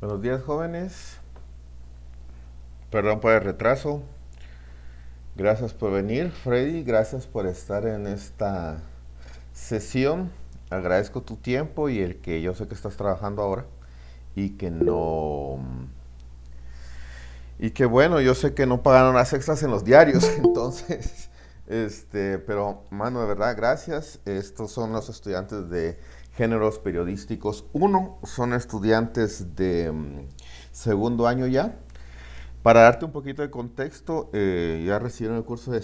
Buenos días, jóvenes. Perdón por el retraso. Gracias por venir, Freddy. Gracias por estar en esta sesión. Agradezco tu tiempo y el que yo sé que estás trabajando ahora y que no... Y que bueno, yo sé que no pagaron las extras en los diarios, entonces, pero mano, de verdad, gracias. Estos son los estudiantes de géneros periodísticos uno, son estudiantes de segundo año ya. Para darte un poquito de contexto, ya recibieron el curso de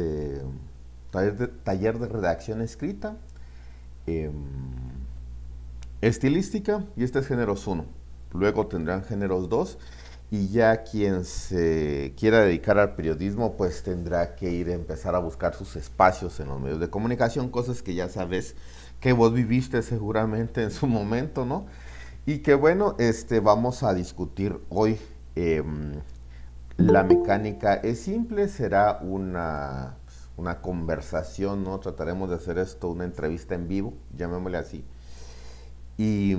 taller de redacción escrita, eh, estilística, y este es géneros uno. Luego tendrán géneros 2 y ya quien se quiera dedicar al periodismo pues tendrá que ir a empezar a buscar sus espacios en los medios de comunicación, cosas que ya sabes que vos viviste seguramente en su momento, ¿no? Y que bueno, vamos a discutir hoy. La mecánica es simple, será una conversación, ¿no? Trataremos de hacer esto una entrevista en vivo, llamémosle así. Y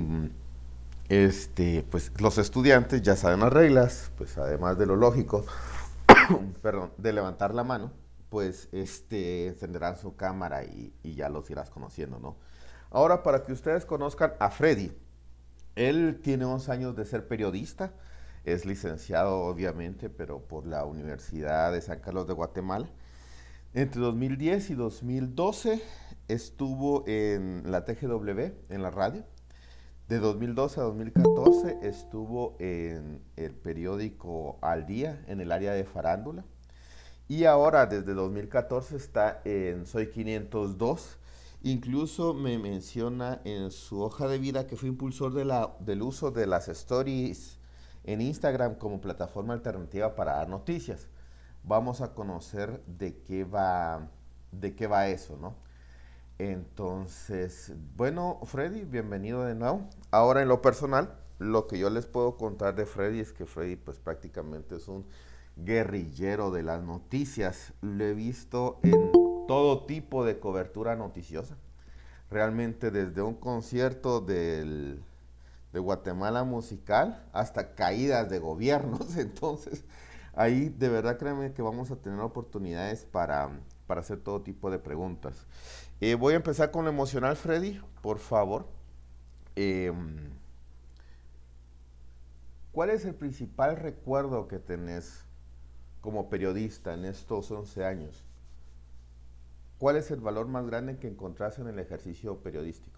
pues los estudiantes ya saben las reglas, pues además de lo lógico, perdón, de levantar la mano, pues encenderán su cámara y ya los irás conociendo, ¿no? Ahora, para que ustedes conozcan a Freddy, él tiene 11 años de ser periodista, es licenciado obviamente, pero por la Universidad de San Carlos de Guatemala. Entre 2010 y 2012 estuvo en la TGW, en la radio. De 2012 a 2014 estuvo en el periódico Al Día, en el área de farándula. Y ahora, desde 2014, está en Soy 502. Incluso me menciona en su hoja de vida que fue impulsor del uso de las stories en Instagram como plataforma alternativa para dar noticias. Vamos a conocer de qué va eso, ¿no? Entonces, bueno, Freddy, bienvenido de nuevo. Ahora, en lo personal, lo que yo les puedo contar de Freddy es que Freddy pues prácticamente es un guerrillero de las noticias. Lo he visto en todo tipo de cobertura noticiosa. Realmente desde un concierto de Guatemala musical hasta caídas de gobiernos. Entonces, ahí de verdad créanme que vamos a tener oportunidades para hacer todo tipo de preguntas. Voy a empezar con lo emocional, Freddy, por favor. Eh, ¿Cuál es el principal recuerdo que tenés como periodista en estos 11 años? ¿Cuál es el valor más grande que encontrás en el ejercicio periodístico?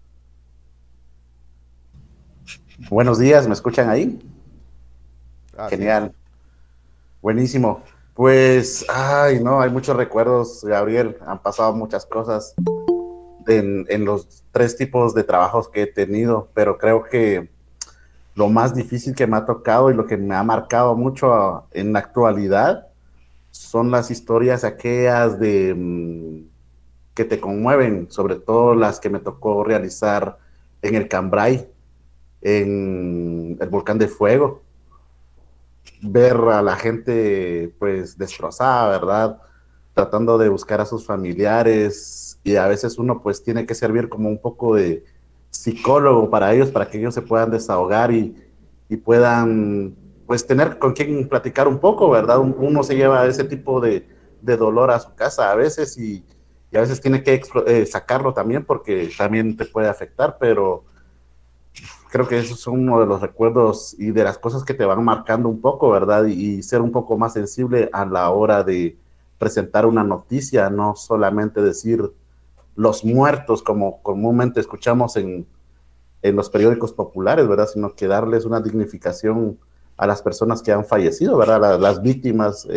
Buenos días, ¿me escuchan ahí? Así es. Genial, buenísimo. Pues, ay, no, hay muchos recuerdos, Gabriel, han pasado muchas cosas en los tres tipos de trabajos que he tenido, pero creo que lo más difícil que me ha tocado y lo que me ha marcado mucho en la actualidad son las historias aquellas que te conmueven, sobre todo las que me tocó realizar en el Cambrai, en el Volcán de Fuego, ver a la gente pues destrozada, ¿verdad? Tratando de buscar a sus familiares y a veces uno pues tiene que servir como un poco de psicólogo para ellos, para que ellos se puedan desahogar y puedan pues tener con quien platicar un poco, ¿verdad? Uno se lleva ese tipo de dolor a su casa a veces y a veces tiene que sacarlo también porque también te puede afectar, pero creo que esos son uno de los recuerdos y de las cosas que te van marcando un poco, ¿verdad? Y ser un poco más sensible a la hora de presentar una noticia, no solamente decir los muertos como comúnmente escuchamos en los periódicos populares, ¿verdad? Sino que darles una dignificación a las personas que han fallecido, ¿verdad? Las víctimas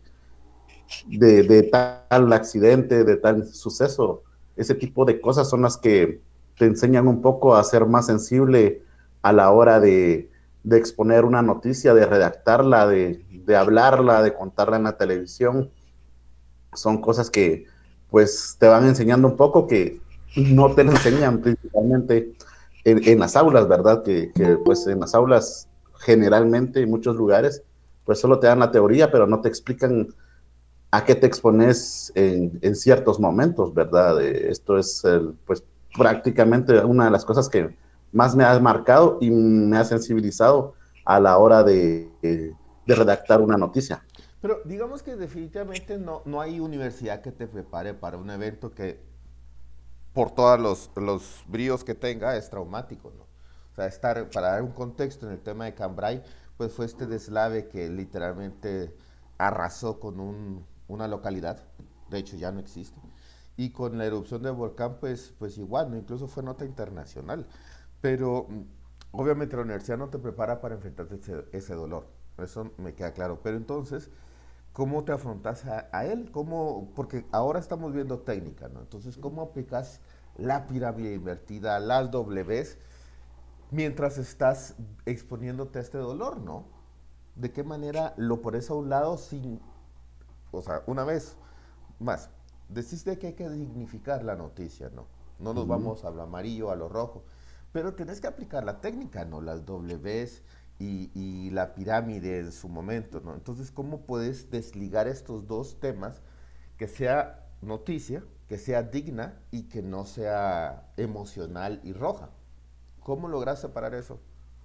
de tal accidente, de tal suceso. Ese tipo de cosas son las que te enseñan un poco a ser más sensible a la hora de exponer una noticia, de redactarla, de hablarla, de contarla en la televisión. Son cosas que pues te van enseñando un poco que no te lo enseñan principalmente en las aulas, ¿verdad? Que pues en las aulas generalmente en muchos lugares pues solo te dan la teoría, pero no te explican a qué te expones en ciertos momentos, ¿verdad? Esto es, pues, prácticamente una de las cosas que más me ha marcado y me ha sensibilizado a la hora de redactar una noticia. Pero digamos que definitivamente no hay universidad que te prepare para un evento que, por todos los bríos que tenga, es traumático, ¿no? O sea, para dar un contexto en el tema de Cambrai, pues fue este deslave que literalmente arrasó con una localidad, de hecho ya no existe, y con la erupción del volcán, pues igual, ¿no? Incluso fue nota internacional, pero obviamente la universidad no te prepara para enfrentarte ese dolor, eso me queda claro, pero entonces, ¿cómo te afrontas a él? Porque ahora estamos viendo técnica, ¿no? Entonces, ¿cómo aplicas la pirámide invertida, las Ws, mientras estás exponiéndote a este dolor, ¿no? ¿De qué manera lo pones a un lado sin, o sea, una vez más, decís de que hay que dignificar la noticia, ¿no? No nos Ujú. vamos a lo amarillo, a lo rojo, pero tenés que aplicar la técnica, ¿no? Las Ws y la pirámide en su momento, ¿no? Entonces, ¿cómo puedes desligar estos dos temas que sea noticia, que sea digna y que no sea emocional y roja? ¿Cómo logras separar eso?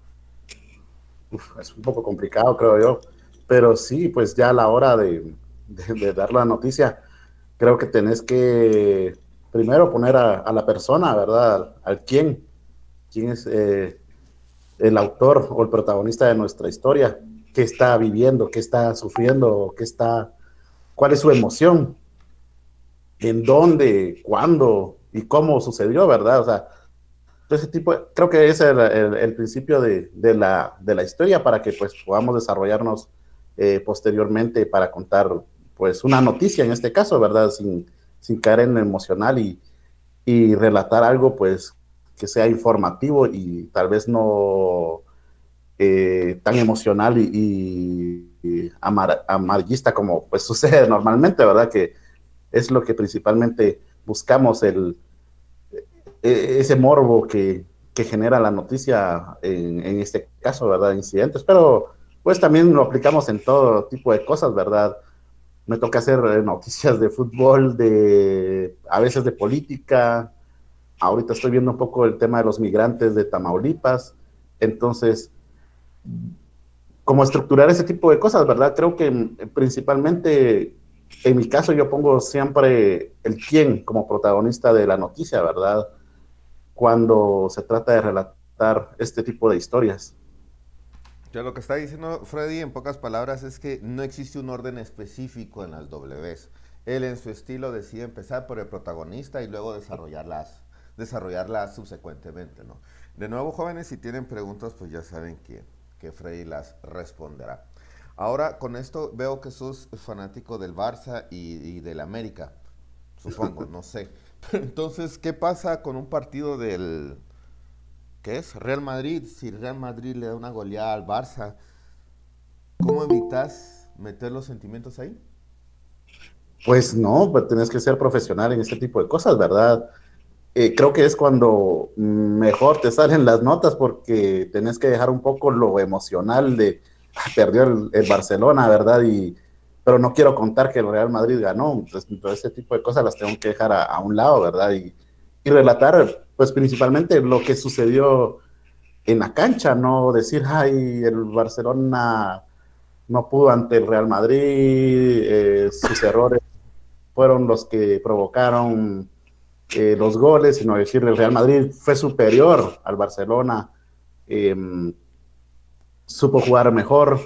Uf, es un poco complicado, creo yo, pero sí, pues ya a la hora de dar la noticia, creo que tenés que primero poner a la persona, ¿verdad? Al quién es el autor o el protagonista de nuestra historia, qué está viviendo, qué está sufriendo, cuál es su emoción, en dónde, cuándo y cómo sucedió, ¿verdad? O sea, ese tipo, creo que ese es el principio de la historia para que pues podamos desarrollarnos posteriormente para contar pues una noticia en este caso, ¿verdad? Sin caer en lo emocional y relatar algo pues que sea informativo y tal vez no tan emocional y amarillista como pues sucede normalmente, ¿verdad? Que es lo que principalmente buscamos, ese morbo que genera la noticia en este caso, ¿verdad? Incidentes, pero pues también lo aplicamos en todo tipo de cosas, ¿verdad? Me toca hacer noticias de fútbol, a veces de política. Ahorita estoy viendo un poco el tema de los migrantes de Tamaulipas. Entonces, cómo estructurar ese tipo de cosas, ¿verdad? Creo que principalmente, en mi caso, yo pongo siempre el quién como protagonista de la noticia, ¿verdad? Cuando se trata de relatar este tipo de historias. Ya lo que está diciendo Freddy en pocas palabras es que no existe un orden específico en las Ws. Él en su estilo decide empezar por el protagonista y luego desarrollarlas subsecuentemente, ¿no? De nuevo, jóvenes, si tienen preguntas, pues ya saben que Freddy las responderá. Ahora, con esto veo que sos fanático del Barça y del América, supongo, no sé. Entonces, ¿qué pasa con un partido del, ¿qué es? Real Madrid? Si Real Madrid le da una goleada al Barça, ¿cómo evitas meter los sentimientos ahí? Pues no, pues tienes que ser profesional en este tipo de cosas, ¿verdad? Creo que es cuando mejor te salen las notas porque tenés que dejar un poco lo emocional de perdió el Barcelona, ¿verdad? Pero no quiero contar que el Real Madrid ganó, entonces todo ese tipo de cosas las tengo que dejar a un lado, ¿verdad? Y relatar, pues principalmente lo que sucedió en la cancha, no decir, ay, el Barcelona no pudo ante el Real Madrid, sus errores fueron los que provocaron los goles, sino decir el Real Madrid fue superior al Barcelona, eh, supo jugar mejor,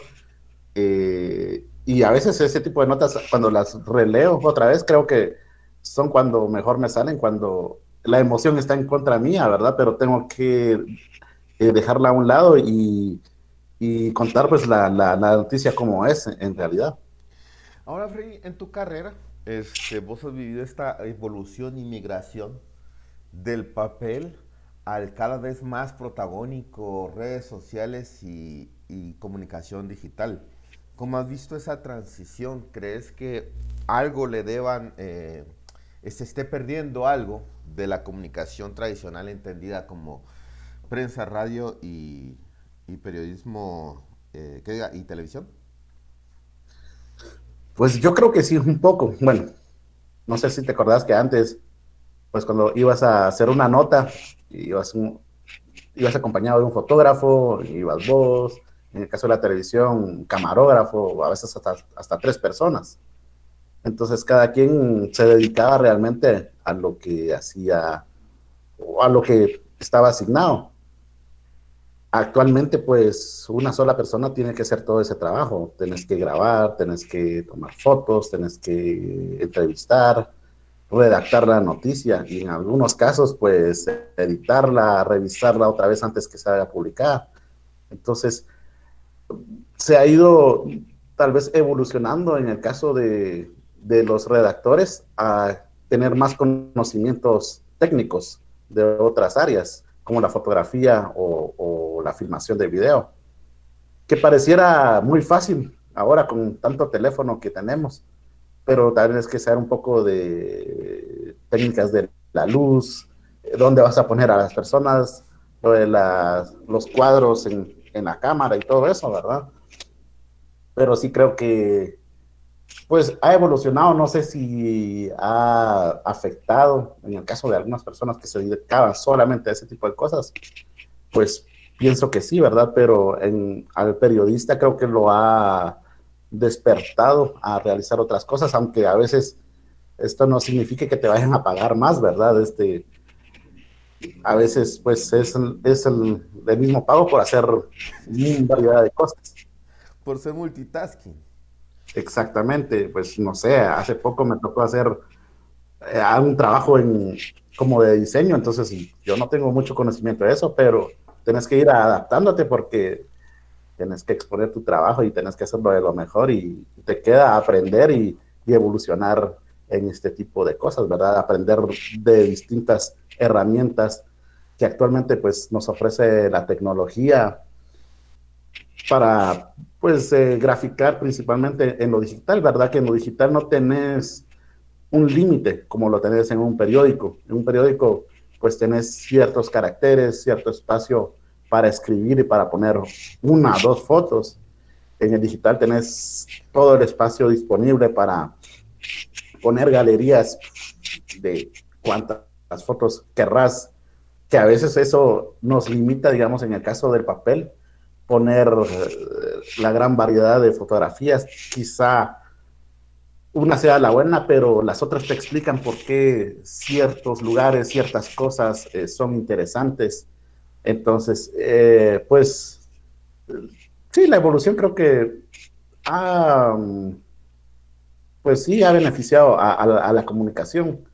y a veces ese tipo de notas, cuando las releo otra vez, creo que son cuando mejor me salen, cuando la emoción está en contra mía, ¿verdad? Pero tengo que dejarla a un lado y contar pues la noticia como es en realidad. Ahora, Freddy, en tu carrera, vos has vivido esta evolución y migración del papel al cada vez más protagónico, redes sociales y comunicación digital. ¿Cómo has visto esa transición? ¿Crees que algo le deban, se esté perdiendo algo de la comunicación tradicional entendida como prensa, radio y periodismo, ¿qué diga? ¿Y televisión? Pues yo creo que sí, un poco. Bueno, no sé si te acordás que antes, pues cuando ibas a hacer una nota, ibas, ibas acompañado de un fotógrafo, ibas vos, en el caso de la televisión, un camarógrafo, a veces hasta 3 personas. Entonces cada quien se dedicaba realmente a lo que hacía o a lo que estaba asignado. Actualmente, pues, una sola persona tiene que hacer todo ese trabajo. Tenés que grabar, tenés que tomar fotos, tenés que entrevistar, redactar la noticia y en algunos casos, pues, editarla, revisarla otra vez antes que se haga publicada. Entonces, se ha ido tal vez evolucionando en el caso de los redactores a tener más conocimientos técnicos de otras áreas, como la fotografía o la filmación de video, que pareciera muy fácil ahora con tanto teléfono que tenemos, pero también es que saber un poco de técnicas de la luz, dónde vas a poner a las personas, lo de los cuadros en la cámara y todo eso, ¿verdad? Pero sí creo que pues ha evolucionado, no sé si ha afectado en el caso de algunas personas que se dedicaban solamente a ese tipo de cosas, pues pienso que sí, ¿verdad? Pero al periodista creo que lo ha despertado a realizar otras cosas, aunque a veces esto no significa que te vayan a pagar más, ¿verdad? A veces pues el mismo pago por hacer una variedad de cosas. Por ser multitasking. Exactamente, pues no sé, hace poco me tocó hacer un trabajo como de diseño, entonces yo no tengo mucho conocimiento de eso, pero tenés que ir adaptándote porque tenés que exponer tu trabajo y tenés que hacerlo de lo mejor y te queda aprender y evolucionar en este tipo de cosas, ¿verdad? Aprender de distintas herramientas que actualmente pues nos ofrece la tecnología para pues graficar principalmente en lo digital, ¿verdad? Que en lo digital no tenés un límite como lo tenés en un periódico. En un periódico pues tenés ciertos caracteres, cierto espacio para escribir y para poner una o dos fotos. En el digital tenés todo el espacio disponible para poner galerías de cuántas fotos querrás, que a veces eso nos limita, digamos, en el caso del papel, poner la gran variedad de fotografías. Quizá una sea la buena, pero las otras te explican por qué ciertos lugares, ciertas cosas son interesantes. Entonces, pues, sí, la evolución creo que ha, pues sí, ha beneficiado a la comunicación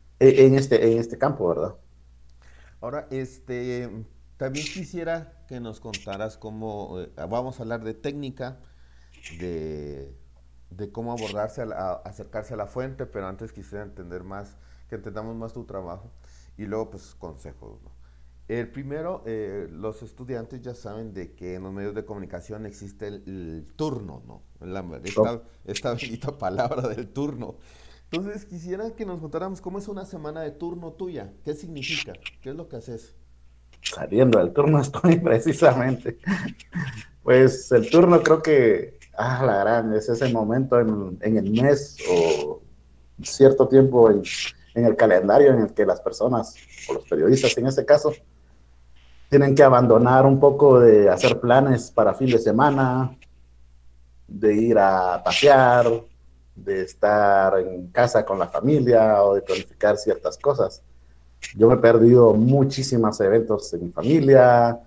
en este campo, ¿verdad? Ahora, también quisiera que nos contaras cómo, vamos a hablar de técnica, de, de cómo abordarse, acercarse a la fuente, pero antes quisiera entender más, que entendamos más tu trabajo y luego pues consejos, ¿no? El primero, los estudiantes ya saben de que en los medios de comunicación existe el turno, ¿no? Esta bendita palabra del turno. Entonces quisiera que nos contáramos cómo es una semana de turno tuya, qué significa, qué es lo que haces. Saliendo del turno estoy precisamente. Pues el turno creo que, la gran, es ese momento en el mes o cierto tiempo en el calendario en el que las personas, o los periodistas en este caso, tienen que abandonar un poco de hacer planes para fin de semana, de ir a pasear, de estar en casa con la familia o de planificar ciertas cosas. Yo me he perdido muchísimos eventos en mi familia,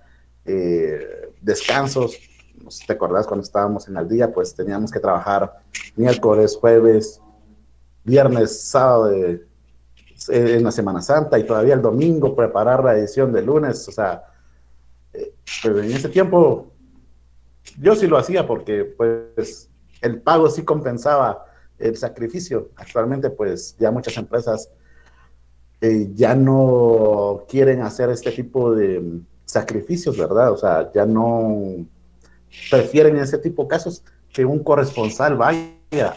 descansos. No sé si te acordás cuando estábamos en Al Día, pues teníamos que trabajar miércoles, jueves, viernes, sábado en la Semana Santa y todavía el domingo preparar la edición de lunes. O sea, pero en ese tiempo yo sí lo hacía porque pues el pago sí compensaba el sacrificio. Actualmente pues ya muchas empresas ya no quieren hacer este tipo de sacrificios, ¿verdad? O sea, ya no prefieren en ese tipo de casos que un corresponsal vaya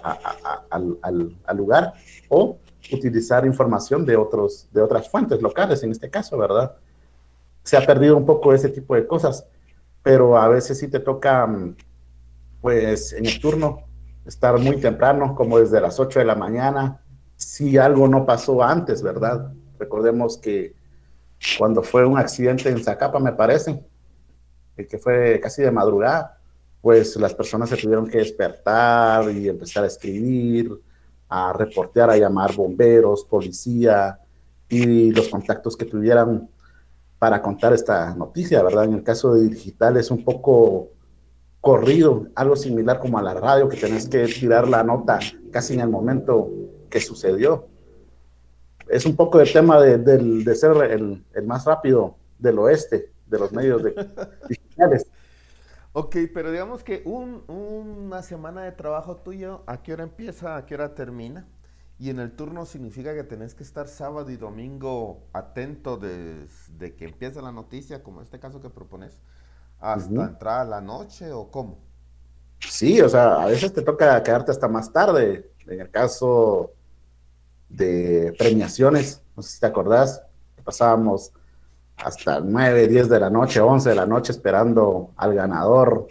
al lugar o utilizar información de otras fuentes locales, en este caso, ¿verdad? Se ha perdido un poco ese tipo de cosas, pero a veces sí te toca, pues, en el turno, estar muy temprano, como desde las 8 de la mañana, si algo no pasó antes, ¿verdad? Recordemos que cuando fue un accidente en Zacapa, me parece, que fue casi de madrugada, pues las personas se tuvieron que despertar y empezar a escribir, a reportear, a llamar bomberos, policía y los contactos que tuvieran para contar esta noticia, ¿verdad? En el caso de digital es un poco corrido, algo similar como a la radio, que tenés que tirar la nota casi en el momento que sucedió. Es un poco el tema de ser el más rápido del oeste, de los medios digitales. Ok, pero digamos que una semana de trabajo tuyo, ¿a qué hora empieza? ¿A qué hora termina? Y en el turno significa que tenés que estar sábado y domingo atento desde que empieza la noticia, como este caso que propones, Uh hasta -huh. entrar a la noche o cómo. Sí, o sea, a veces te toca quedarte hasta más tarde. En el caso de premiaciones, no sé si te acordás, pasábamos hasta 9, 10 de la noche, 11 de la noche esperando al ganador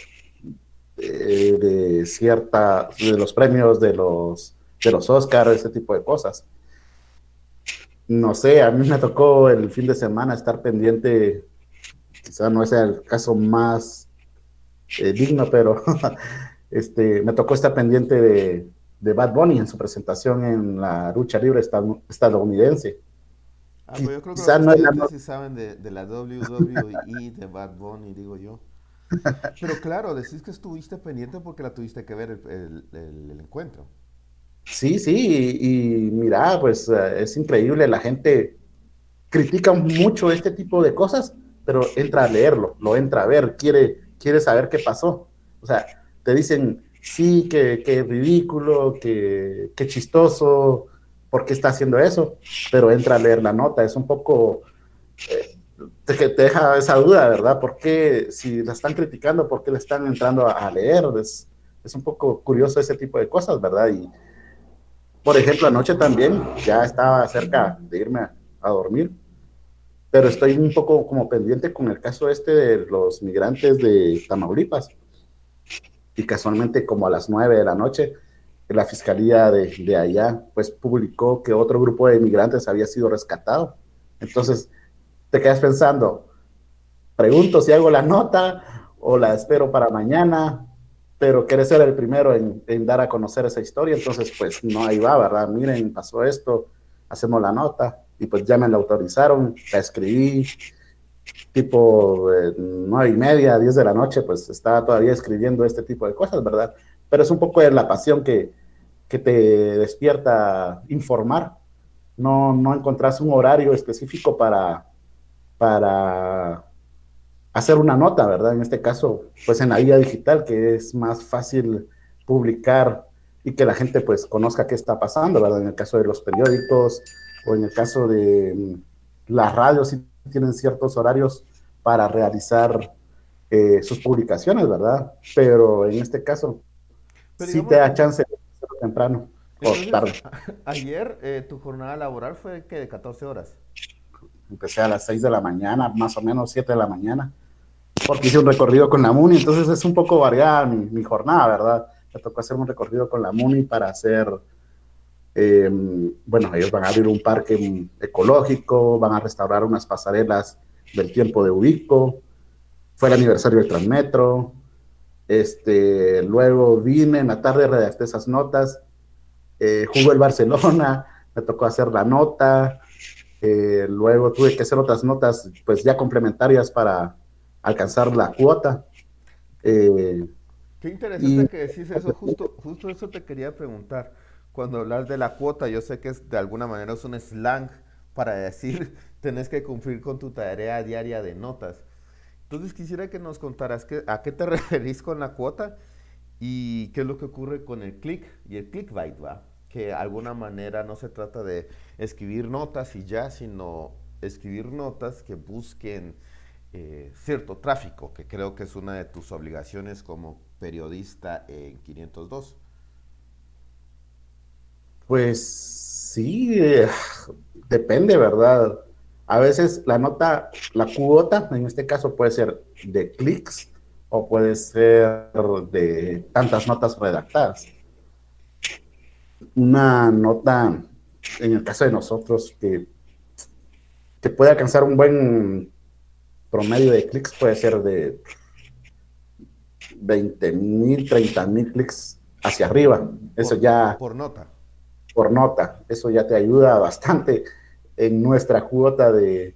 de los premios de los Oscars, ese tipo de cosas. No sé, a mí me tocó el fin de semana estar pendiente, quizá no sea el caso más digno, pero me tocó estar pendiente de Bad Bunny en su presentación en la lucha libre estadounidense. Ah, pues yo creo que los Quizá no es la estudiantes sí saben de la WWE, de Bad Bunny, digo yo. Pero claro, decís que estuviste pendiente porque la tuviste que ver el encuentro. Sí, sí, y mira, pues es increíble, la gente critica mucho este tipo de cosas, pero entra a leerlo, lo entra a ver, quiere saber qué pasó. O sea, te dicen, sí, que ridículo, que chistoso, ¿por qué está haciendo eso? Pero entra a leer la nota, es un poco, te deja esa duda, ¿verdad? ¿Por qué, si la están criticando, por qué le están entrando a leer? Es un poco curioso ese tipo de cosas, ¿verdad? Y, por ejemplo, anoche también ya estaba cerca de irme a dormir, pero estoy un poco como pendiente con el caso este de los migrantes de Tamaulipas. Y casualmente como a las 9 de la noche, la fiscalía de allá pues publicó que otro grupo de migrantes había sido rescatado. Entonces te quedas pensando, pregunto si hago la nota o la espero para mañana, pero quieres ser el primero en dar a conocer esa historia, entonces pues no, ahí va, ¿verdad? Miren, pasó esto, hacemos la nota, y pues ya me la autorizaron, la escribí, tipo 9:30, 10 de la noche, pues estaba todavía escribiendo este tipo de cosas, ¿verdad? Pero es un poco de la pasión que te despierta informar. No encontrás un horario específico para hacer una nota, ¿verdad? En este caso, pues en la guía digital, que es más fácil publicar y que la gente pues conozca qué está pasando, ¿verdad? En el caso de los periódicos o en el caso de las radios, sí tienen ciertos horarios para realizar sus publicaciones, ¿verdad? Pero en este caso, Pero sí te digamos, da chance de hacerlo temprano o entonces, tarde. ayer tu jornada laboral fue que de 14 horas. Empecé a las 6 de la mañana, más o menos 7 de la mañana, porque hice un recorrido con la MUNI, entonces es un poco variada mi jornada, ¿verdad? Me tocó hacer un recorrido con la MUNI para hacer, bueno, ellos van a abrir un parque ecológico, van a restaurar unas pasarelas del tiempo de Ubico, fue el aniversario del Transmetro, luego vine en la tarde, redacté esas notas, jugó el Barcelona, me tocó hacer la nota, luego tuve que hacer otras notas, pues ya complementarias para alcanzar la cuota. Eh, Qué y interesante que decís eso, justo eso te quería preguntar. Cuando hablas de la cuota, yo sé que de alguna manera es un slang para decir tenés que cumplir con tu tarea diaria de notas. Entonces quisiera que nos contaras a qué te referís con la cuota y qué es lo que ocurre con el click y el clickbait, ¿va? Que de alguna manera no se trata de escribir notas y ya, sino escribir notas que busquen cierto tráfico, que creo que es una de tus obligaciones como periodista en 502. pues sí, depende, ¿verdad? A veces la nota, la cuota, en este caso puede ser de clics o puede ser de tantas notas redactadas. Una nota, en el caso de nosotros, que puede alcanzar un buen promedio de clics, puede ser de 20,000, 30,000 clics hacia arriba. Eso ya por nota. Por nota. Eso ya te ayuda bastante en nuestra cuota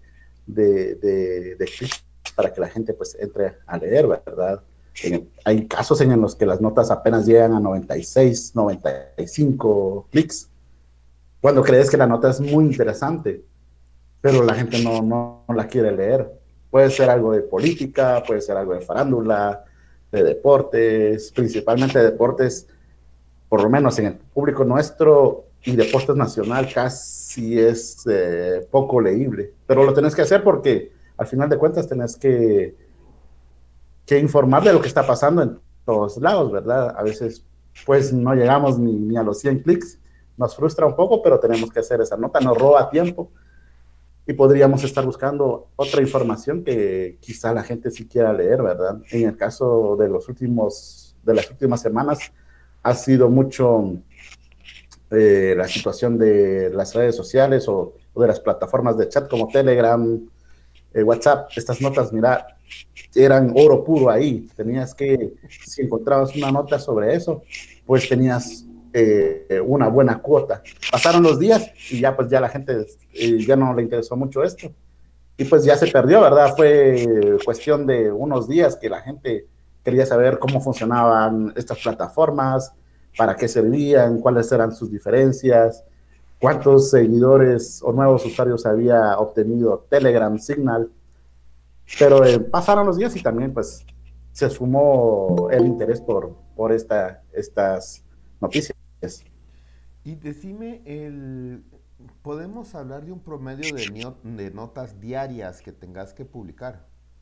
de clics para que la gente pues entre a leer, ¿verdad? Hay casos en los que las notas apenas llegan a 96, 95 clics, cuando crees que la nota es muy interesante, pero la gente no la quiere leer. Puede ser algo de política, puede ser algo de farándula, de deportes, principalmente de deportes, por lo menos en el público nuestro y deportes nacional casi es poco leíble, pero lo tenés que hacer porque al final de cuentas tenés que informar de lo que está pasando en todos lados, ¿verdad? A veces pues no llegamos ni a los 100 clics, nos frustra un poco, pero tenemos que hacer esa nota, nos roba tiempo y podríamos estar buscando otra información que quizá la gente sí quiera leer, ¿verdad? En el caso de las últimas semanas ha sido mucho la situación de las redes sociales o de las plataformas de chat como Telegram, WhatsApp. Estas notas, mira, eran oro puro ahí. Tenías que, si encontrabas una nota sobre eso, pues tenías una buena cuota. Pasaron los días y ya pues ya la gente ya no le interesó mucho esto. Y pues ya se perdió, ¿verdad? Fue cuestión de unos días que la gente quería saber cómo funcionaban estas plataformas, para qué servían, cuáles eran sus diferencias, cuántos seguidores o nuevos usuarios había obtenido Telegram, Signal. Pero pasaron los días y también pues se sumó el interés por estas noticias. Y decime, ¿podemos hablar de un promedio de notas diarias que tengas que publicar?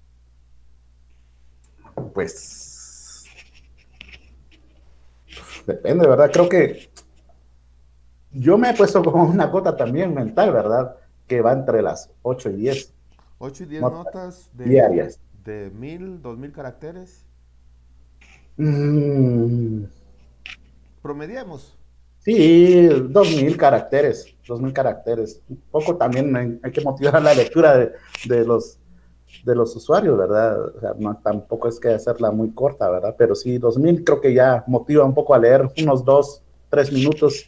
Pues depende, ¿verdad? Creo que yo me he puesto como una cota también mental, ¿verdad? Que va entre las 8 y 10 8 y 10 notas notas diarias. de 1000, 2000 caracteres. Mm, Promediamos. sí, 2,000 caracteres, 2,000 caracteres. Un poco también hay que motivar la lectura de los usuarios, ¿verdad? O sea, no, tampoco es que hacerla muy corta, ¿verdad? Pero sí, 2,000 creo que ya motiva un poco a leer unos 2, 3 minutos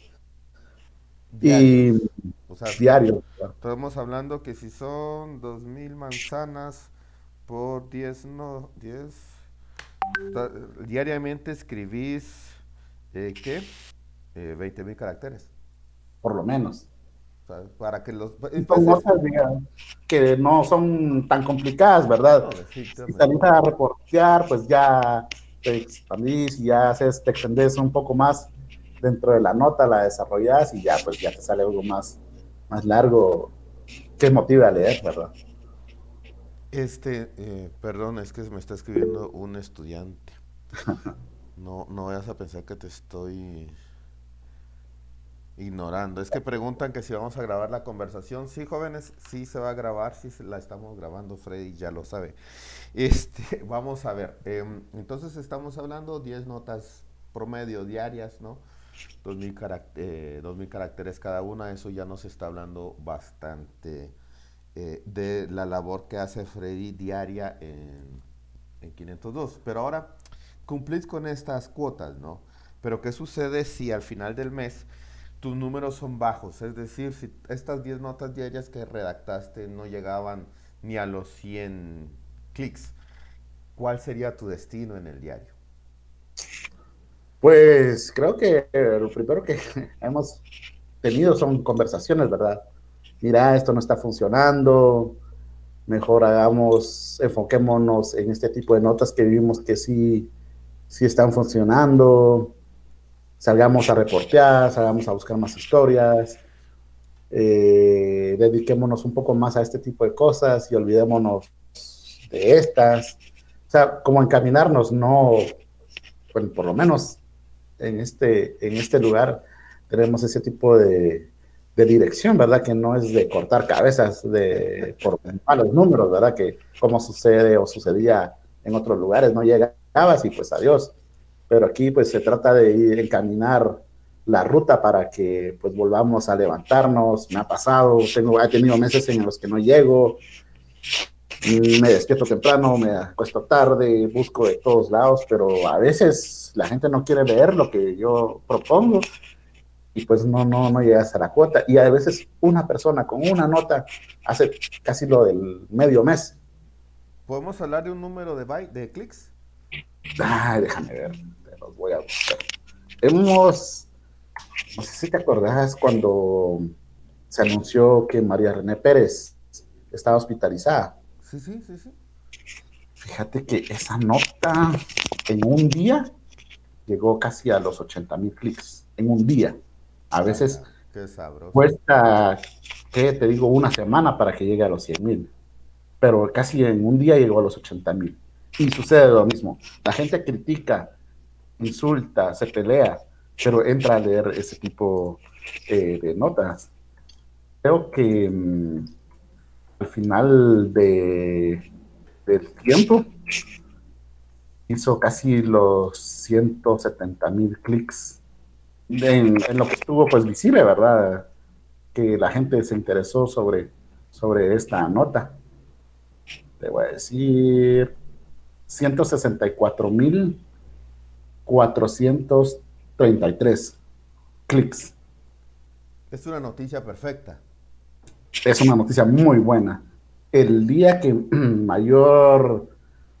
y Diarios. O sea, diario. estamos hablando que si son 2000 manzanas por 10 no, 10. Diariamente escribís, ¿qué? 20,000 caracteres. Por lo menos. O sea, para que los... Son Entonces, notas, digamos, que no son tan complicadas, ¿verdad? no, Si salís definitivamente. a reportear, pues ya te expandís y ya te extendés un poco más dentro de la nota, la desarrollás y ya, pues ya te sale algo más largo que motive a leer, ¿verdad? Perdón, es que me está escribiendo un estudiante. No, no vayas a pensar que te estoy ignorando. Es que preguntan que si vamos a grabar la conversación. Sí, jóvenes, sí se va a grabar, sí la estamos grabando, Freddy ya lo sabe. Vamos a ver. Entonces estamos hablando 10 notas promedio diarias, ¿no? 2000 caracteres cada una. Eso ya nos está hablando bastante de la labor que hace Freddy diaria en 502. Pero ahora cumplís con estas cuotas, ¿no? Pero ¿qué sucede si al final del mes tus números son bajos? Es decir, si estas 10 notas diarias que redactaste no llegaban ni a los 100 clics, ¿cuál sería tu destino en el diario? Pues creo que lo primero que hemos tenido son conversaciones, ¿verdad? Mira, esto no está funcionando, mejor enfoquémonos en este tipo de notas que vimos que sí están funcionando, salgamos a reportear, salgamos a buscar más historias, dediquémonos un poco más a este tipo de cosas y olvidémonos de estas. O sea, como encaminarnos, no, bueno, por lo menos en este lugar tenemos ese tipo de dirección, ¿verdad? Que no es de cortar cabezas por malos números, ¿verdad? Que como sucede o sucedía en otros lugares, no llegabas y pues adiós. Pero aquí pues se trata de ir encaminar la ruta para que pues volvamos a levantarnos. Me ha pasado, he tenido meses en los que no llego Me despierto temprano, me acuesto tarde, busco de todos lados, pero a veces la gente no quiere leer lo que yo propongo y pues no llegas a la cuota. Y a veces una persona con una nota hace casi lo del medio mes. ¿Podemos hablar de un número de clics? Ay, déjame ver, te los voy a buscar. Hemos, no sé si te acordás cuando se anunció que María René Pérez estaba hospitalizada. Sí, sí, sí, sí. Fíjate que esa nota en un día llegó casi a los 80,000 clics. En un día. A veces Ala, qué sabroso. cuesta, ¿qué te digo? Una semana para que llegue a los 100,000. Pero casi en un día llegó a los 80,000. Y sucede lo mismo. La gente critica, insulta, se pelea, pero entra a leer ese tipo de notas. Creo que al final del tiempo hizo casi los 170,000 clics en lo que estuvo pues visible, ¿verdad? Que la gente se interesó sobre esta nota. Te voy a decir 164,433 clics. Es una noticia perfecta. Es una noticia muy buena. El día que mayor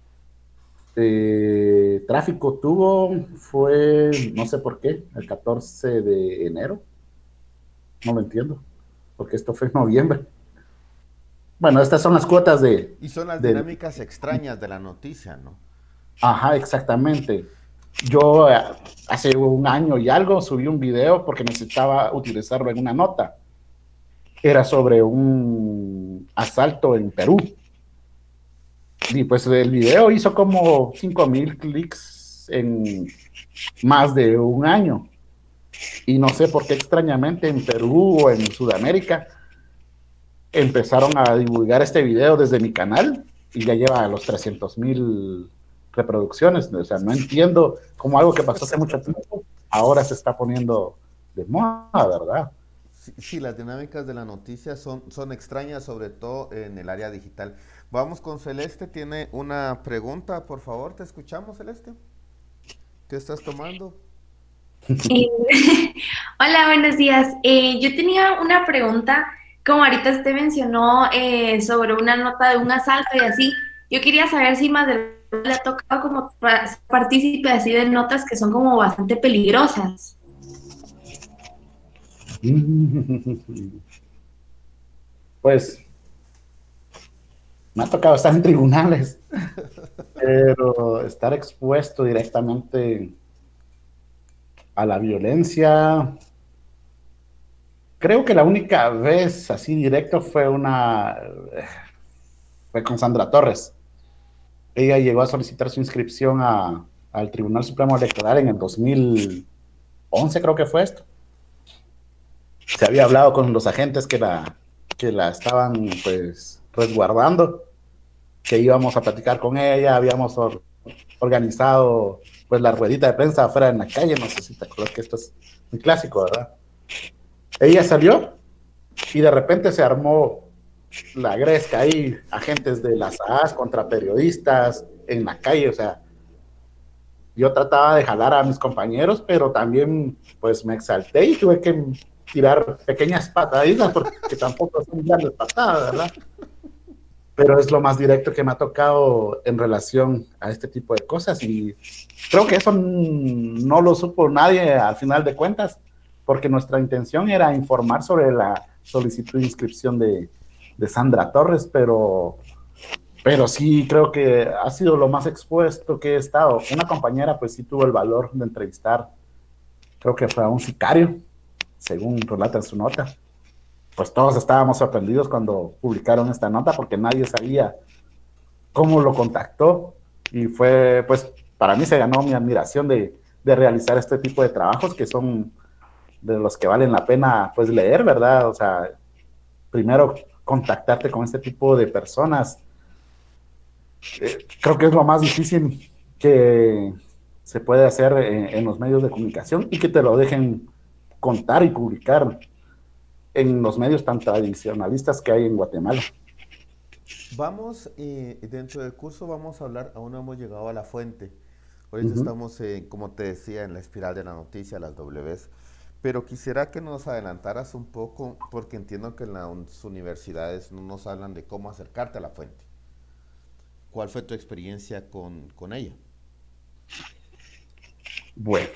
tráfico tuvo fue, no sé por qué, el 14 de enero. No lo entiendo, porque esto fue en noviembre. Bueno, estas son las cuotas Y son las del... dinámicas extrañas de la noticia, ¿no? Ajá, exactamente. Yo hace un año y algo subí un video porque necesitaba utilizarlo en una nota. Era sobre un asalto en Perú. Y pues el video hizo como 5,000 clics en más de un año. Y no sé por qué extrañamente en Perú o en Sudamérica empezaron a divulgar este video desde mi canal y ya lleva a los 300,000 reproducciones. O sea, no entiendo cómo algo que pasó hace mucho tiempo ahora se está poniendo de moda, ¿verdad? Sí, sí, las dinámicas de la noticia son extrañas, sobre todo en el área digital. Vamos con Celeste, tiene una pregunta, por favor, te escuchamos, Celeste. ¿Qué estás tomando? Eh, Hola, buenos días. Yo tenía una pregunta, como ahorita usted mencionó sobre una nota de un asalto y así. Yo quería saber si más de le ha tocado como ser partícipe así de notas que son como bastante peligrosas. Pues me ha tocado estar en tribunales, pero estar expuesto directamente a la violencia, creo que la única vez así directo fue con Sandra Torres. Ella llegó a solicitar su inscripción al Tribunal Supremo Electoral en el 2011, creo que fue esto. Se había hablado con los agentes que la estaban pues resguardando, que íbamos a platicar con ella, habíamos organizado pues la ruedita de prensa afuera en la calle, no sé si te acuerdas que esto es muy clásico, ¿verdad? Ella salió y de repente se armó la gresca ahí, agentes de las AAS contra periodistas en la calle, o sea, yo trataba de jalar a mis compañeros, pero también pues me exalté y tuve que tirar pequeñas pataditas porque tampoco son grandes patadas, ¿verdad? Pero es lo más directo que me ha tocado en relación a este tipo de cosas y creo que eso no lo supo nadie al final de cuentas, porque nuestra intención era informar sobre la solicitud de inscripción de Sandra Torres, pero sí creo que ha sido lo más expuesto que he estado. Una compañera pues sí tuvo el valor de entrevistar, creo que fue a un sicario, según relata en su nota. Pues todos estábamos sorprendidos cuando publicaron esta nota porque nadie sabía cómo lo contactó y fue, pues, para mí se ganó mi admiración de realizar este tipo de trabajos que son de los que valen la pena, pues, leer, ¿verdad? O sea, primero contactarte con este tipo de personas, creo que es lo más difícil que se puede hacer en los medios de comunicación y que te lo dejen contar y publicar en los medios tan tradicionalistas que hay en Guatemala. Vamos, dentro del curso vamos a hablar, aún no hemos llegado a la fuente. Ahorita Ujú. estamos, como te decía, en la espiral de la noticia, las Ws. Pero quisiera que nos adelantaras un poco, porque entiendo que en las universidades no nos hablan de cómo acercarte a la fuente. ¿Cuál fue tu experiencia con ella? Bueno,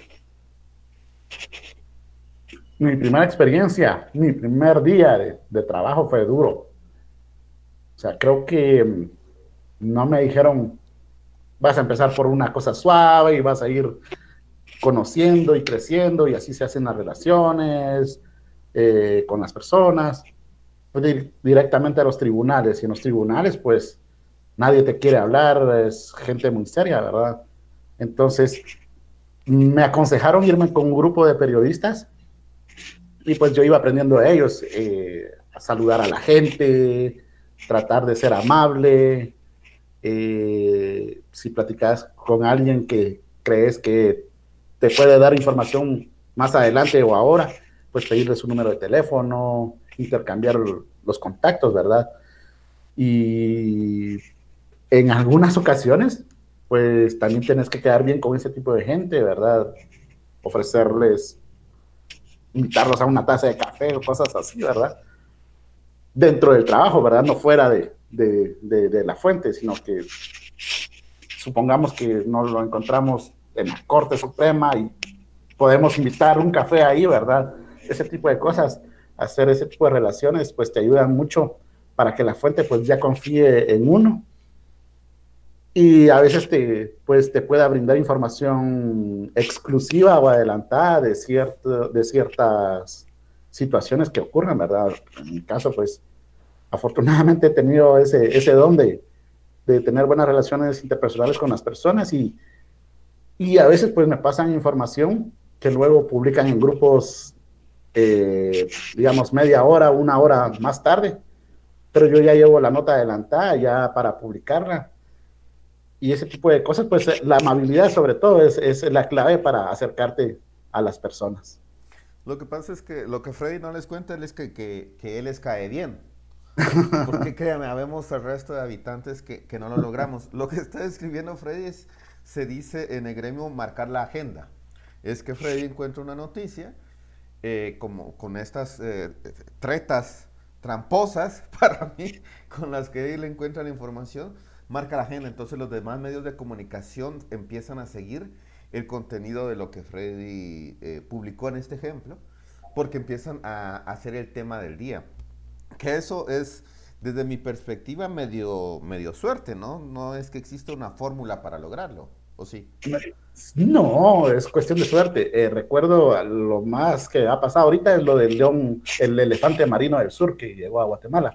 mi primera experiencia, mi primer día de trabajo fue duro. O sea, creo que no me dijeron, vas a empezar por una cosa suave y vas a ir conociendo y creciendo y así se hacen las relaciones con las personas. Pues directamente a los tribunales y en los tribunales pues nadie te quiere hablar, es gente muy seria, ¿verdad? Entonces me aconsejaron irme con un grupo de periodistas y pues yo iba aprendiendo de ellos, a saludar a la gente, tratar de ser amable, si platicas con alguien que crees que te puede dar información más adelante o ahora, pues pedirle su número de teléfono, intercambiar los contactos, ¿verdad? Y en algunas ocasiones, pues también tienes que quedar bien con ese tipo de gente, ¿verdad? Ofrecerles, invitarlos a una taza de café o cosas así, ¿verdad? Dentro del trabajo, ¿verdad? No fuera de la fuente, sino que supongamos que nos lo encontramos en la Corte Suprema y podemos invitar un café ahí, ¿verdad? Ese tipo de cosas, hacer ese tipo de relaciones, pues te ayudan mucho para que la fuente pues ya confíe en uno y a veces pues, te pueda brindar información exclusiva o adelantada de ciertas situaciones que ocurran, ¿verdad? En mi caso, pues, afortunadamente he tenido ese don de tener buenas relaciones interpersonales con las personas y a veces, pues, me pasan información que luego publican en grupos, digamos, media hora, una hora más tarde, pero yo ya llevo la nota adelantada ya para publicarla y ese tipo de cosas, pues la amabilidad sobre todo es la clave para acercarte a las personas. Lo que pasa es que lo que Freddy no les cuenta es que él les cae bien. Porque créame, habemos el resto de habitantes que no lo logramos. Lo que está describiendo Freddy es, se dice en el gremio, marcar la agenda. Es que Freddy encuentra una noticia, como con estas tretas tramposas para mí, con las que él encuentra la información, marca la agenda. Entonces los demás medios de comunicación empiezan a seguir el contenido de lo que Freddy publicó en este ejemplo, porque empiezan a hacer el tema del día. Que eso es, desde mi perspectiva, medio suerte, ¿no? No es que exista una fórmula para lograrlo, ¿o sí? No, es cuestión de suerte. Recuerdo lo más que ha pasado ahorita es lo del león, el elefante marino del sur que llegó a Guatemala.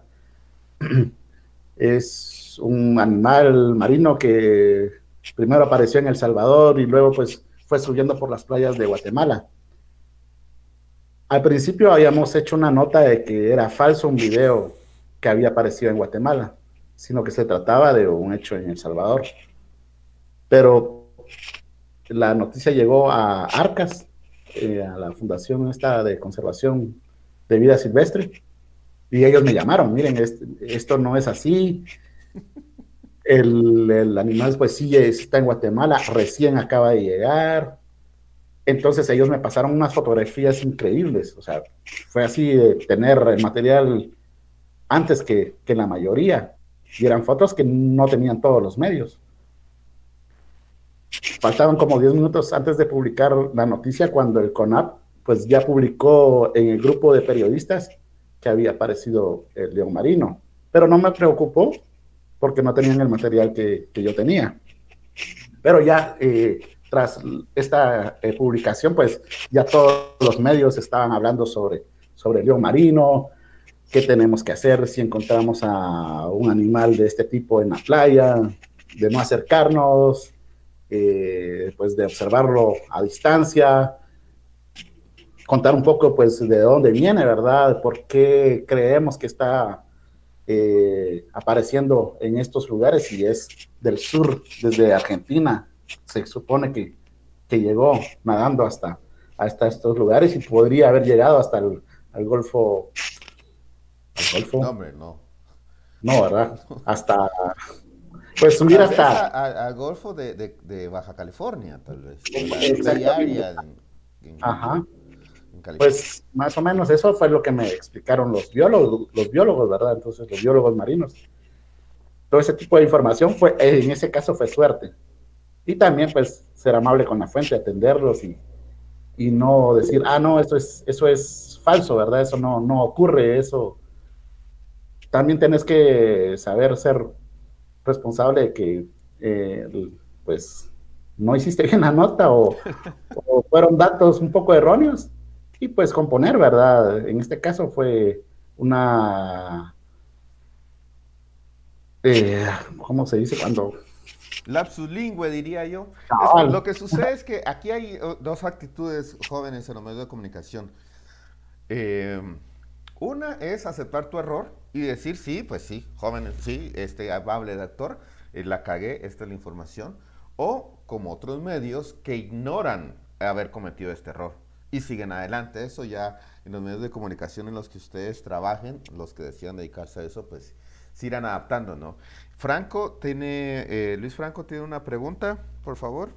Es un animal marino que primero apareció en El Salvador y luego pues fue subiendo por las playas de Guatemala. Al principio habíamos hecho una nota de que era falso un video que había aparecido en Guatemala, sino que se trataba de un hecho en El Salvador. Pero la noticia llegó a Arcas, a la fundación esta de conservación de vida silvestre, y ellos me llamaron, miren, esto no es así, el animal pues sí está en Guatemala, recién acaba de llegar. Entonces ellos me pasaron unas fotografías increíbles, o sea, fue así de tener material antes que la mayoría, y eran fotos que no tenían todos los medios. Faltaban como 10 minutos antes de publicar la noticia cuando el CONAP pues ya publicó en el grupo de periodistas que había aparecido el león marino, pero no me preocupó porque no tenían el material que yo tenía. Pero ya tras esta publicación, pues ya todos los medios estaban hablando sobre el león marino, qué tenemos que hacer si encontramos a un animal de este tipo en la playa, de no acercarnos, pues de observarlo a distancia, contar un poco pues de dónde viene, ¿verdad? ¿Por qué creemos que está apareciendo en estos lugares y es del sur, desde Argentina? Se supone que llegó nadando hasta estos lugares y podría haber llegado hasta al Golfo. ¿Al No, Golfo? hombre, no. no, ¿verdad? Hasta, pues subir Tal vez hasta, al Golfo de Baja California, tal vez, de la Bay exactamente, Area en, ajá, en California. pues más o menos eso fue lo que me explicaron los biólogos, ¿verdad? Entonces, los biólogos marinos. Todo ese tipo de información fue, en ese caso fue suerte. Y también, pues, ser amable con la fuente, atenderlos y no decir, ah, no, eso es falso, ¿verdad? Eso no, no ocurre, eso. También tenés que saber ser responsable de que, pues, no hiciste bien la nota o fueron datos un poco erróneos y pues componer, ¿verdad? En este caso fue una, eh, ¿cómo se dice? Cuando... Lapsus lingüe, diría yo. Lo Cabal. que sucede es que aquí hay dos actitudes jóvenes en los medios de comunicación. Eh, una es aceptar tu error y decir, sí, pues sí, jóvenes, sí, amable redactor, la cagué, esta es la información. O como otros medios que ignoran haber cometido este error y siguen adelante. Eso ya en los medios de comunicación en los que ustedes trabajen, los que decidan dedicarse a eso, pues se irán adaptando, ¿no? Luis Franco tiene una pregunta, por favor.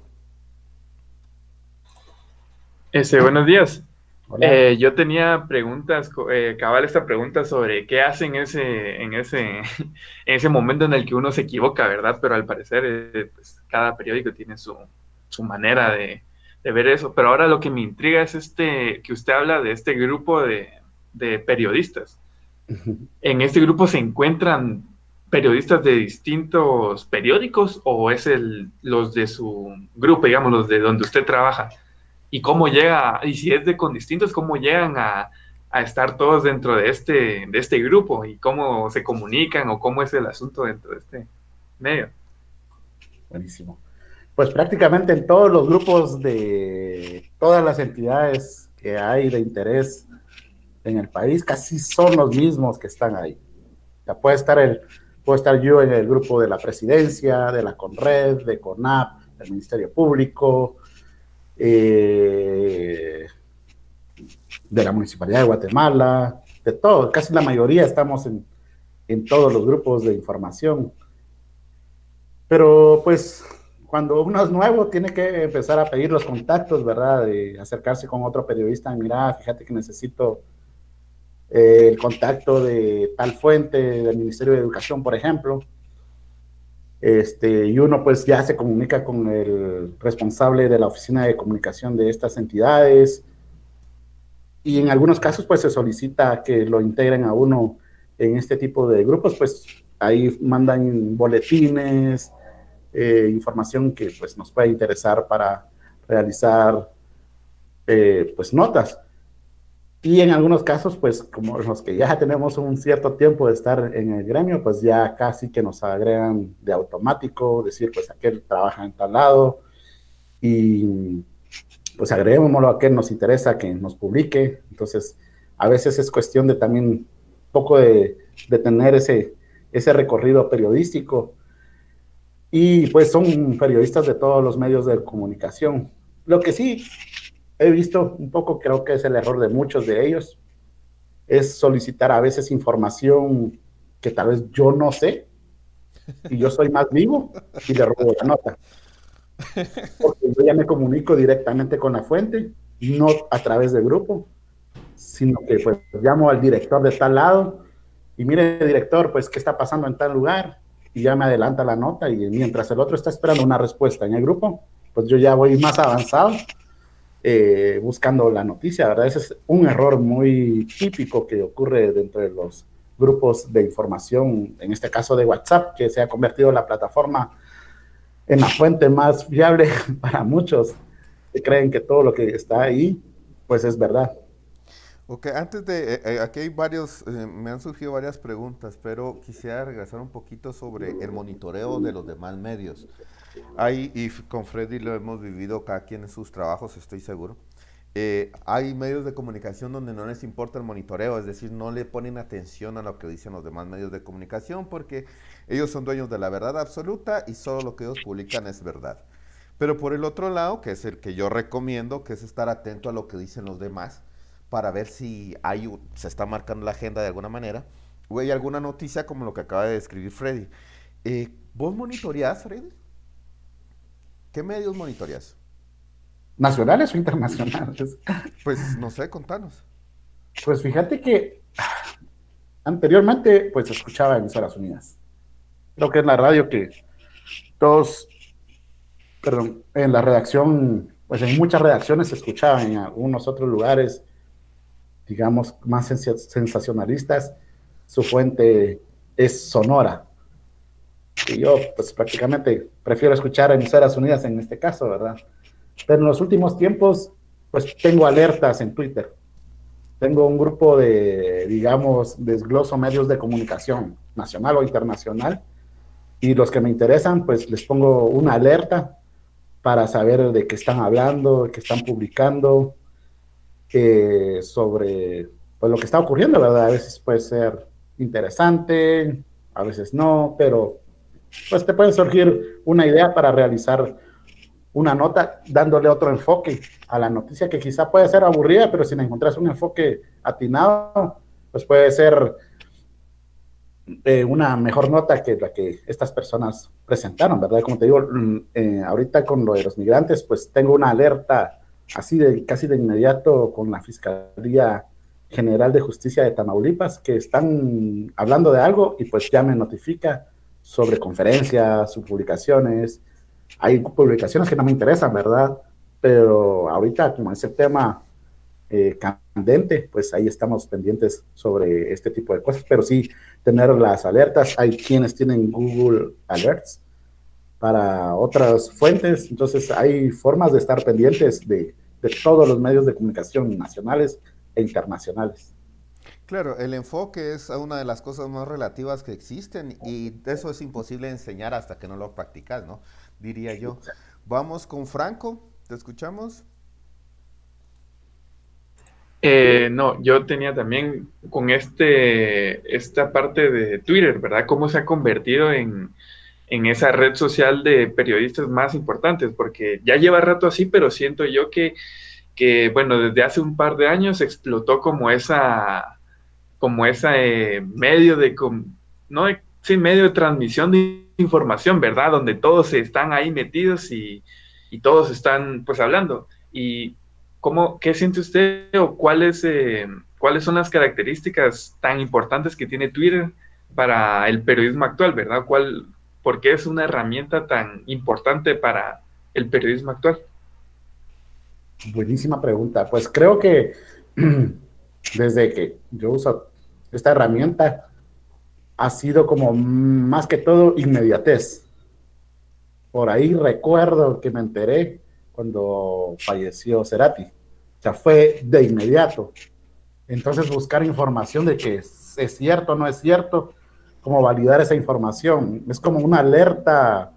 Buenos días. Hola. Yo tenía preguntas, cabal esta pregunta sobre qué hacen en ese momento en el que uno se equivoca, ¿verdad? Pero al parecer, pues, cada periódico tiene su manera de ver eso. Pero ahora lo que me intriga es que usted habla de este grupo de periodistas. ¿En este grupo se encuentran periodistas de distintos periódicos o es los de su grupo, digamos, los de donde usted trabaja? ¿Y cómo llega, y si es con distintos, cómo llegan a estar todos dentro de este grupo y cómo se comunican o cómo es el asunto dentro de este medio? Buenísimo. Pues prácticamente en todos los grupos de todas las entidades que hay de interés en el país, casi son los mismos que están ahí. Ya puedo estar yo en el grupo de la presidencia, de la CONRED, de CONAP, del Ministerio Público, de la Municipalidad de Guatemala, de todo, casi la mayoría estamos en todos los grupos de información. Pero pues cuando uno es nuevo tiene que empezar a pedir los contactos, ¿verdad? De acercarse con otro periodista, mira, fíjate que necesito el contacto de tal fuente del Ministerio de Educación, por ejemplo. Y uno pues ya se comunica con el responsable de la oficina de comunicación de estas entidades y en algunos casos pues se solicita que lo integren a uno en este tipo de grupos, pues ahí mandan boletines, información que pues nos puede interesar para realizar pues notas. Y en algunos casos, pues como los que ya tenemos un cierto tiempo de estar en el gremio, pues ya casi que nos agregan de automático, decir, pues aquel trabaja en tal lado y pues agreguémoslo a aquel nos interesa que nos publique. Entonces, a veces es cuestión de también un poco de tener ese recorrido periodístico. Y pues son periodistas de todos los medios de comunicación. Lo que sí he visto un poco, creo que es el error de muchos de ellos, es solicitar a veces información que tal vez yo no sé y yo soy más vivo y le robo la nota. Porque yo ya me comunico directamente con la fuente, no a través del grupo, sino que pues llamo al director de tal lado y mire, director, pues qué está pasando en tal lugar y ya me adelanta la nota y mientras el otro está esperando una respuesta en el grupo, pues yo ya voy más avanzado buscando la noticia, ¿verdad? Ese es un error muy típico que ocurre dentro de los grupos de información, en este caso de WhatsApp, que se ha convertido en la plataforma, en la fuente más fiable para muchos que creen que todo lo que está ahí, pues es verdad. Ok, aquí hay me han surgido varias preguntas, pero quisiera regresar un poquito sobre el monitoreo de los demás medios. Con Freddy lo hemos vivido cada quien en sus trabajos, estoy seguro. Hay medios de comunicación donde no les importa el monitoreo, es decir, no le ponen atención a lo que dicen los demás medios de comunicación porque ellos son dueños de la verdad absoluta y solo lo que ellos publican es verdad. Pero por el otro lado, que es el que yo recomiendo, que es estar atento a lo que dicen los demás para ver si se está marcando la agenda de alguna manera, güey, alguna noticia como lo que acaba de describir Freddy. ¿Vos monitoreás, Freddy? ¿Qué medios monitoreás? ¿Nacionales o internacionales? Pues no sé, contanos. Pues fíjate que anteriormente pues escuchaba emisoras unidas. Creo que es la radio que todos, perdón, en la redacción, pues en muchas redacciones se escuchaba, en algunos otros lugares, digamos, más sensacionalistas, su fuente es Sonora. Y yo pues prácticamente prefiero escuchar emisoras unidas en este caso, ¿verdad? Pero en los últimos tiempos pues tengo alertas en Twitter. Tengo un grupo de, digamos, desgloso medios de comunicación nacional o internacional, y los que me interesan, pues les pongo una alerta para saber de qué están hablando, de qué están publicando, sobre pues, lo que está ocurriendo, ¿verdad? A veces puede ser interesante, a veces no, pero pues te puede surgir una idea para realizar una nota dándole otro enfoque a la noticia que quizá puede ser aburrida, pero si le encontrás un enfoque atinado, pues puede ser una mejor nota que la que estas personas presentaron, ¿verdad? Como te digo, ahorita con lo de los migrantes, pues tengo una alerta así de casi de inmediato con la Fiscalía General de Justicia de Tamaulipas, que están hablando de algo y pues ya me notifica sobre conferencias, sus publicaciones. Hay publicaciones que no me interesan, ¿verdad? Pero ahorita, como es el tema candente, pues ahí estamos pendientes sobre este tipo de cosas, pero sí tener las alertas. Hay quienes tienen Google Alerts para otras fuentes, entonces hay formas de estar pendientes de todos los medios de comunicación nacionales e internacionales. Claro, el enfoque es una de las cosas más relativas que existen y eso es imposible enseñar hasta que no lo practicas, ¿no? Diría yo. Vamos con Franco, ¿te escuchamos? No, yo tenía también con esta parte de Twitter, ¿verdad? Cómo se ha convertido en esa red social de periodistas más importantes, porque ya lleva rato así, pero siento yo bueno, desde hace un par de años explotó como esa medio de, no, sí, medio de transmisión de información, ¿verdad? Donde todos están ahí metidos y todos están pues hablando. Y ¿qué siente usted o cuáles son las características tan importantes que tiene Twitter para el periodismo actual, ¿verdad? ¿Por qué es una herramienta tan importante para el periodismo actual? Buenísima pregunta. Pues creo que desde que yo uso esta herramienta ha sido como más que todo inmediatez. Por ahí recuerdo que me enteré cuando falleció Cerati. O sea, fue de inmediato. Entonces buscar información de que es cierto o no es cierto, cómo validar esa información. Es como una alerta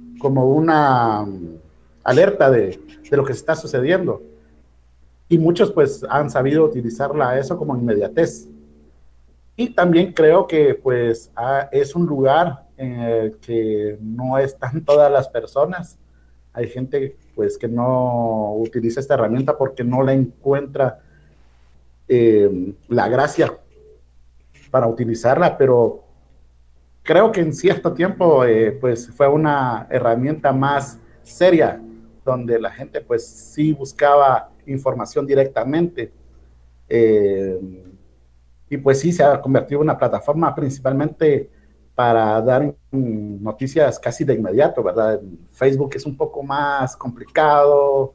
de lo que está sucediendo. Y muchos pues han sabido utilizarla eso como inmediatez. Y también creo que pues es un lugar en el que no están todas las personas. Hay gente pues que no utiliza esta herramienta porque no la encuentra la gracia para utilizarla, pero creo que en cierto tiempo pues fue una herramienta más seria, donde la gente pues sí buscaba información directamente, y pues sí se ha convertido en una plataforma principalmente para dar noticias casi de inmediato, ¿verdad? Facebook es un poco más complicado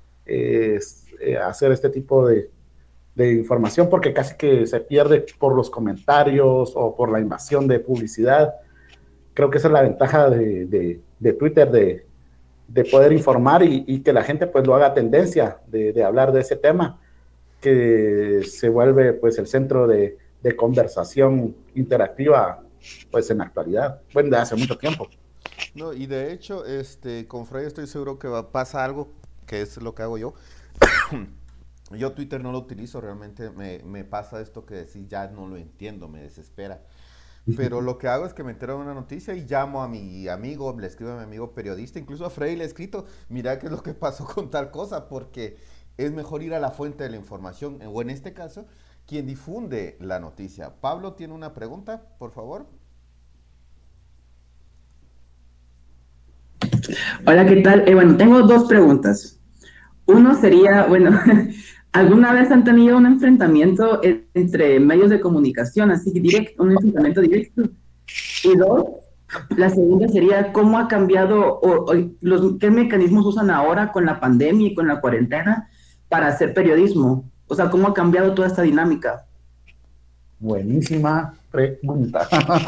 hacer este tipo de información porque casi que se pierde por los comentarios o por la invasión de publicidad. Creo que esa es la ventaja de Twitter, de poder informar y que la gente pues lo haga tendencia de hablar de ese tema, que se vuelve pues el centro de conversación interactiva pues en la actualidad, bueno, de hace mucho tiempo. No, y de hecho, con Freddy estoy seguro que pasa algo, que es lo que hago yo. Yo Twitter no lo utilizo, realmente me pasa esto que decís, ya no lo entiendo, me desespera. Pero lo que hago es que me entero de una noticia y llamo a mi amigo, le escribo a mi amigo periodista, incluso a Freddy le he escrito, mira qué es lo que pasó con tal cosa, porque es mejor ir a la fuente de la información, o en este caso, quien difunde la noticia. Pablo tiene una pregunta, por favor. Hola, ¿qué tal? Bueno, tengo dos preguntas. Uno sería, bueno, ¿alguna vez han tenido un enfrentamiento entre medios de comunicación, así directo, un enfrentamiento directo? Y dos, la segunda sería, ¿cómo ha cambiado qué mecanismos usan ahora con la pandemia y con la cuarentena para hacer periodismo? O sea, ¿cómo ha cambiado toda esta dinámica? Buenísima pregunta.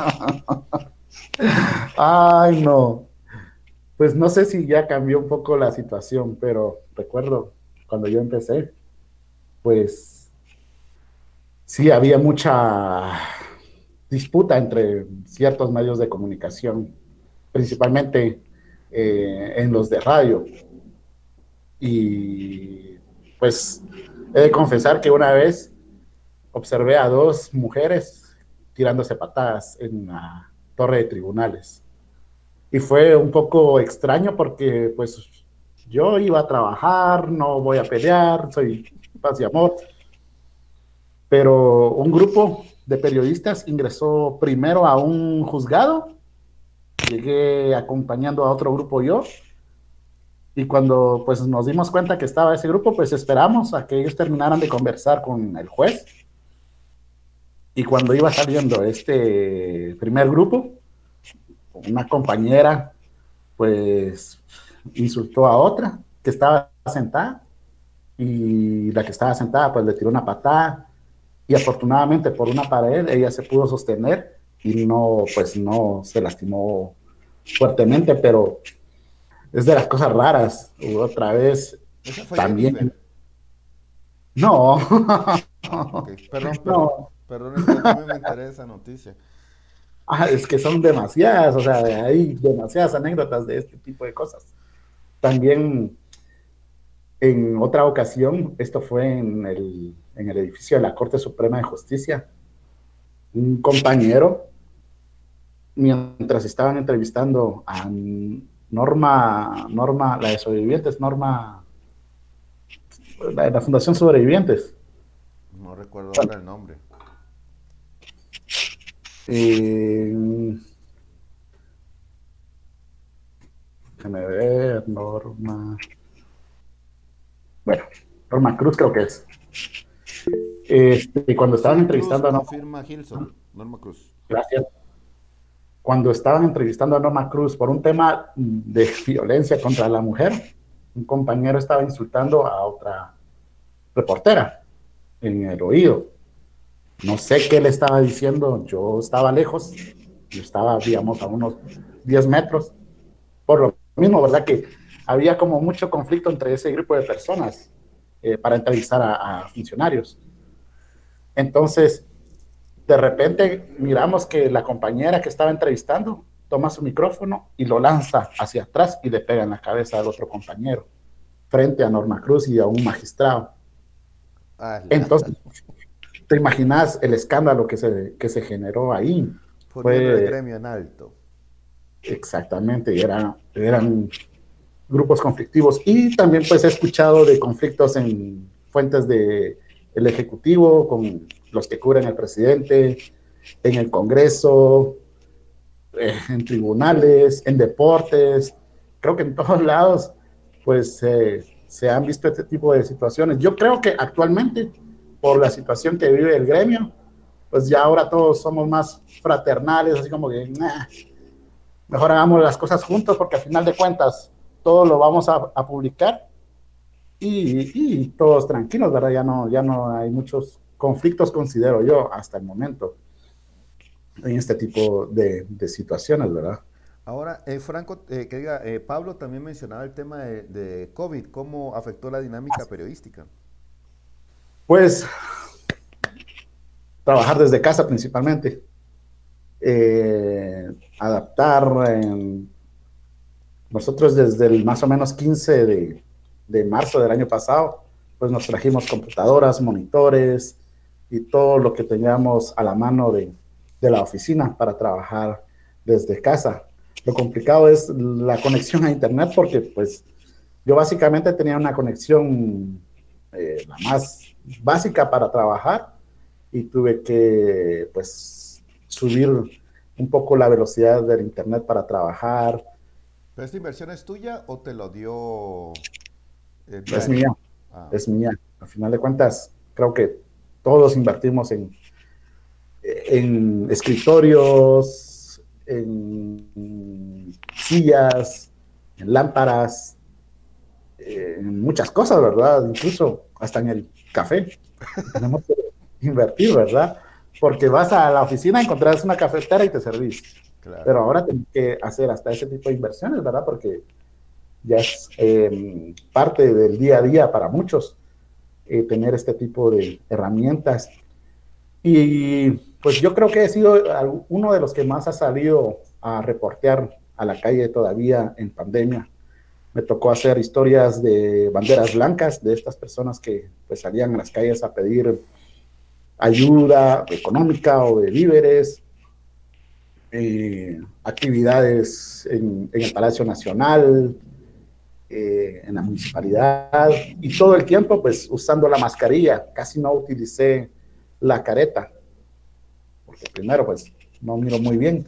Ay, no. Pues no sé si ya cambió un poco la situación, pero recuerdo cuando yo empecé, pues sí había mucha disputa entre ciertos medios de comunicación, principalmente en los de radio. Y pues he de confesar que una vez observé a dos mujeres tirándose patadas en la torre de tribunales. Y fue un poco extraño porque pues yo iba a trabajar, no voy a pelear, soy paz y amor. Pero un grupo de periodistas ingresó primero a un juzgado, llegué acompañando a otro grupo yo, y cuando pues nos dimos cuenta que estaba ese grupo, pues esperamos a que ellos terminaran de conversar con el juez. Y cuando iba saliendo este primer grupo, una compañera pues insultó a otra que estaba sentada, y la que estaba sentada pues le tiró una patada, y afortunadamente por una pared ella se pudo sostener y no, pues no se lastimó fuertemente, pero es de las cosas raras. Otra vez ¿Esa fue también. Jennifer? No. Okay. Perdón, No. perdón, es que a mí me interesa esa noticia. Es que son demasiadas, o sea, hay demasiadas anécdotas de este tipo de cosas. También en otra ocasión, esto fue en el edificio de la Corte Suprema de Justicia, un compañero, mientras estaban entrevistando a Norma, la de Sobrevivientes, Norma, la de la Fundación Sobrevivientes. No recuerdo ahora el nombre. Déjame ver, Norma. Bueno, Norma Cruz creo que es. Cuando estaban entrevistando Cruz, a confirma Gilson, Norma Cruz. Gracias. Cuando estaban entrevistando a Norma Cruz por un tema de violencia contra la mujer, un compañero estaba insultando a otra reportera en el oído. No sé qué le estaba diciendo, yo estaba lejos, yo estaba, digamos, a unos 10 metros. Por lo mismo, ¿verdad? Que había como mucho conflicto entre ese grupo de personas para entrevistar a funcionarios. Entonces, de repente miramos que la compañera que estaba entrevistando toma su micrófono y lo lanza hacia atrás y le pega en la cabeza al otro compañero, frente a Norma Cruz y a un magistrado. Entonces, ¿te imaginas el escándalo que se generó ahí? Poniendo el gremio en alto. Exactamente, eran grupos conflictivos. Y también pues he escuchado de conflictos en fuentes del Ejecutivo, con los que cubren al presidente, en el Congreso, en tribunales, en deportes. Creo que en todos lados pues se han visto este tipo de situaciones. Yo creo que actualmente, por la situación que vive el gremio, pues ya ahora todos somos más fraternales, así como que mejor hagamos las cosas juntos, porque al final de cuentas todo lo vamos a publicar y todos tranquilos, ¿verdad? Ya no hay muchos conflictos, considero yo, hasta el momento, en este tipo de situaciones, ¿verdad? Ahora, Franco, Pablo también mencionaba el tema de COVID, ¿cómo afectó la dinámica periodística? Pues, trabajar desde casa principalmente, adaptar, nosotros desde el más o menos 15 de marzo del año pasado, pues nos trajimos computadoras, monitores y todo lo que teníamos a la mano de la oficina para trabajar desde casa. Lo complicado es la conexión a internet, porque pues yo básicamente tenía una conexión la más básica para trabajar, y tuve que, pues, subir un poco la velocidad del internet para trabajar. ¿Pero esta inversión es tuya o te lo dio Es mía, Diario? Ah, es mía. Al final de cuentas, creo que todos invertimos en escritorios, en sillas, en lámparas, en muchas cosas, ¿verdad? Incluso hasta en el café. Tenemos que invertir, ¿verdad? Porque vas a la oficina, encontrás una cafetera y te servís. claro. Pero ahora tenemos que hacer hasta ese tipo de inversiones, ¿verdad? Porque ya es parte del día a día para muchos tener este tipo de herramientas. Y pues yo creo que he sido uno de los que más ha salido a reportear a la calle todavía en pandemia. Me tocó hacer historias de banderas blancas, de estas personas que pues salían a las calles a pedir ayuda económica o de víveres, actividades en el Palacio Nacional, en la municipalidad, y todo el tiempo pues usando la mascarilla. Casi no utilicé la careta, porque primero pues no miro muy bien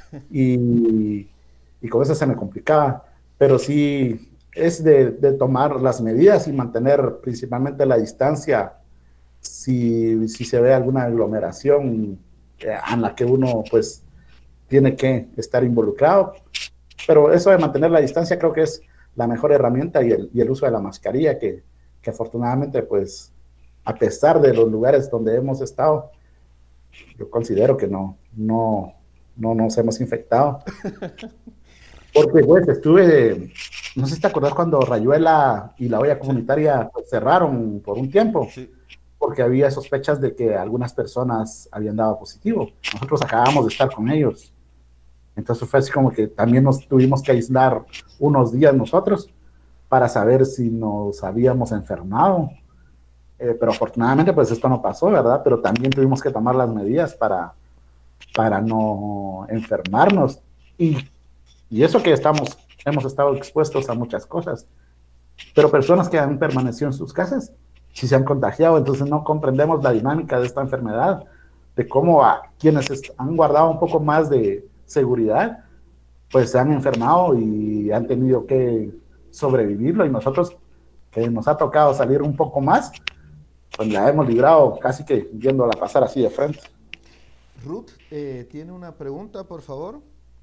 y con eso se me complicaba, pero sí es de tomar las medidas y mantener principalmente la distancia si se ve alguna aglomeración en la que uno pues tiene que estar involucrado. Pero eso de mantener la distancia creo que es la mejor herramienta, y el uso de la mascarilla que afortunadamente pues a pesar de los lugares donde hemos estado, yo considero que no nos hemos infectado. Porque pues no sé si te acordás cuando Rayuela y la olla comunitaria pues, cerraron por un tiempo, Sí. porque había sospechas de que algunas personas habían dado positivo. Nosotros acabamos de estar con ellos. Entonces fue así como que también nos tuvimos que aislar unos días nosotros para saber si nos habíamos enfermado. Pero afortunadamente pues esto no pasó, ¿verdad? Pero también tuvimos que tomar las medidas para no enfermarnos. Y eso que hemos estado expuestos a muchas cosas. Pero personas que han permanecido en sus casas, sí se han contagiado. Entonces no comprendemos la dinámica de esta enfermedad, de cómo a quienes han guardado un poco más de seguridad, pues se han enfermado y han tenido que sobrevivirlo, y nosotros que nos ha tocado salir un poco más, pues la hemos librado casi que viéndola pasar así de frente. Ruth, ¿tiene una pregunta, por favor?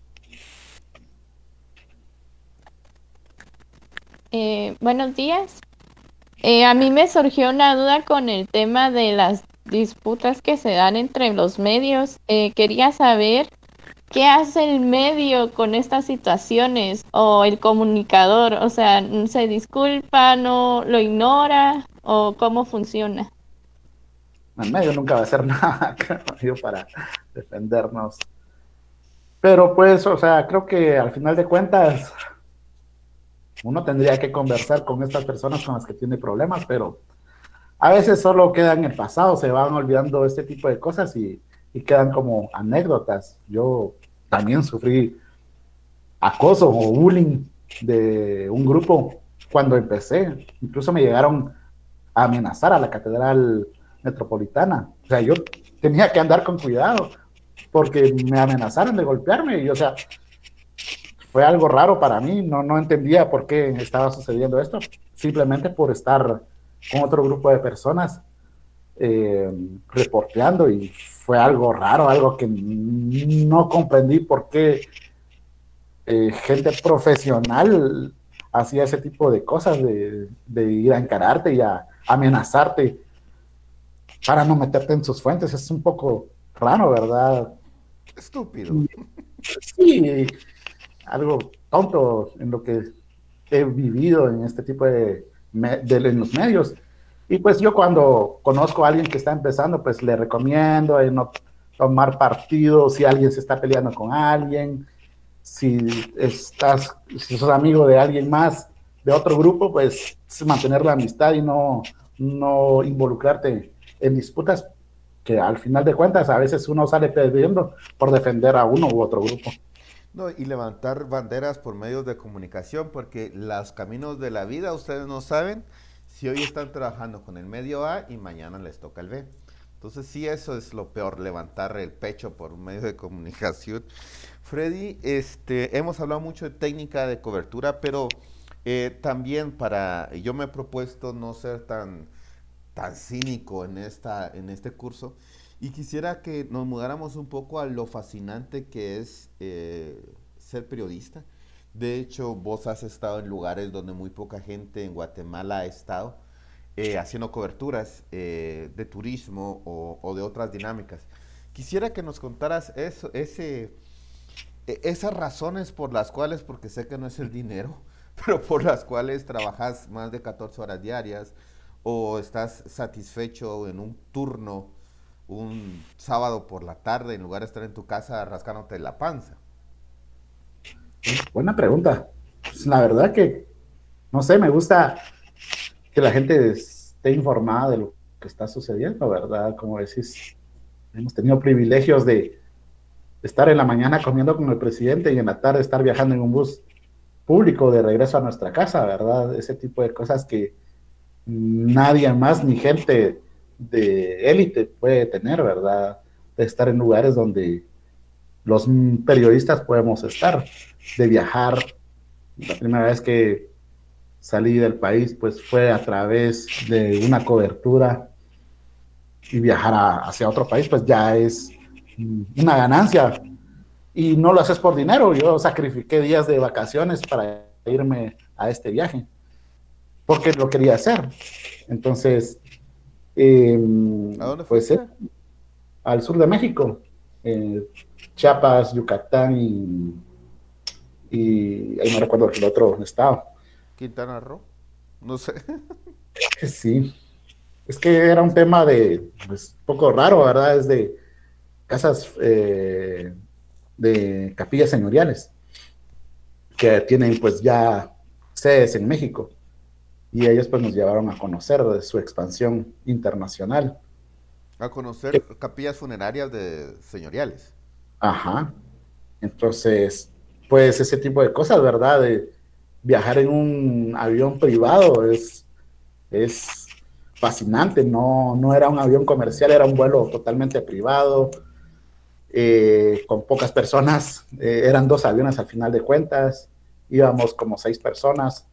Buenos días. A mí me surgió una duda con el tema de las disputas que se dan entre los medios. Quería saber qué hace el medio con estas situaciones, o el comunicador, o sea, ¿se disculpa, no lo ignora, o cómo funciona? El medio nunca va a hacer nada, creo yo, para defendernos. Pero pues, o sea, creo que al final de cuentas uno tendría que conversar con estas personas con las que tiene problemas, pero a veces solo quedan en el pasado, se van olvidando este tipo de cosas y quedan como anécdotas. Yo también sufrí acoso o bullying de un grupo cuando empecé. Incluso me llegaron a amenazar a la Catedral Metropolitana. O sea, yo tenía que andar con cuidado porque me amenazaron de golpearme. Y, o sea, fue algo raro para mí. No entendía por qué estaba sucediendo esto. Simplemente por estar con otro grupo de personas reporteando, y fue algo raro, algo que no comprendí por qué gente profesional hacía ese tipo de cosas, de ir a encararte y a amenazarte para no meterte en sus fuentes. Es un poco raro, ¿verdad? Estúpido. Sí, algo tonto en lo que he vivido en este tipo en los medios. Y pues yo cuando conozco a alguien que está empezando, pues le recomiendo no tomar partido si alguien se está peleando con alguien. Si sos amigo de alguien más de otro grupo, pues mantener la amistad y no involucrarte en disputas que al final de cuentas a veces uno sale perdiendo por defender a uno u otro grupo. No, y levantar banderas por medios de comunicación, porque los caminos de la vida, ustedes no saben si hoy están trabajando con el medio A y mañana les toca el B. Entonces sí, eso es lo peor, levantar el pecho por un medio de comunicación. Freddy, hemos hablado mucho de técnica de cobertura, pero también yo me he propuesto no ser tan cínico en este curso y quisiera que nos mudáramos un poco a lo fascinante que es ser periodista. De hecho, vos has estado en lugares donde muy poca gente en Guatemala ha estado haciendo coberturas de turismo o de otras dinámicas. Quisiera que nos contaras esas razones por las cuales, porque sé que no es el dinero, pero por las cuales trabajas más de 14 horas diarias o estás satisfecho en un turno un sábado por la tarde en lugar de estar en tu casa rascándote la panza. Buena pregunta. Pues, la verdad que, no sé, me gusta que la gente esté informada de lo que está sucediendo, ¿verdad? Como decís, hemos tenido privilegios de estar en la mañana comiendo con el presidente y en la tarde estar viajando en un bus público de regreso a nuestra casa, ¿verdad? Ese tipo de cosas que nadie más ni gente de élite puede tener, ¿verdad? De estar en lugares donde los periodistas podemos estar, de viajar. La primera vez que salí del país, pues fue a través de una cobertura y viajar hacia otro país, pues ya es una ganancia. Y no lo haces por dinero. Yo sacrifiqué días de vacaciones para irme a este viaje, porque lo quería hacer. Entonces, ¿A dónde pues fuiste? al sur de México, Chiapas, Yucatán y ahí no recuerdo el otro estado. Quintana Roo, no sé. Sí, es que era un tema pues, un poco raro, ¿verdad? Es de casas de capillas señoriales que tienen pues ya sedes en México y ellos pues nos llevaron a conocer de su expansión internacional. A conocer capillas funerarias de señoriales. Ajá, entonces pues ese tipo de cosas, ¿verdad? De viajar en un avión privado es fascinante, no era un avión comercial, era un vuelo totalmente privado, con pocas personas, eran 2 aviones al final de cuentas, íbamos como 6 personas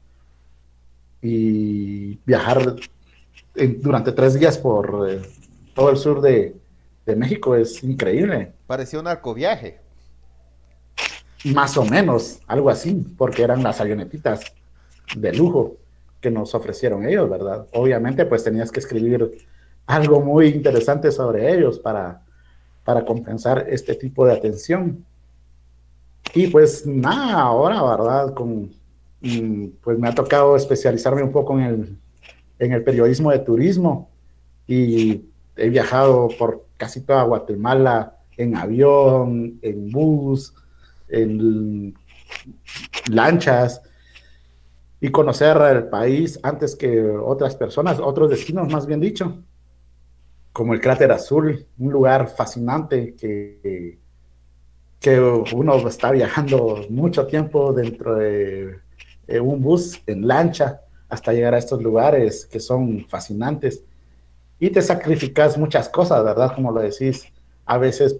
y viajar durante 3 días por todo el sur de México es increíble. Parecía un narcoviaje. Más o menos, algo así, porque eran las avionetitas de lujo que nos ofrecieron ellos, ¿verdad? Obviamente, pues tenías que escribir algo muy interesante sobre ellos para compensar este tipo de atención. Y pues nada, ahora, ¿verdad? Pues me ha tocado especializarme un poco en el periodismo de turismo y he viajado por casi toda Guatemala en avión, en bus, en lanchas y conocer el país antes que otras personas, otros destinos más bien dicho, como el Cráter Azul, un lugar fascinante que uno está viajando mucho tiempo dentro de un bus en lancha hasta llegar a estos lugares que son fascinantes y te sacrificas muchas cosas, ¿verdad? Como lo decís, a veces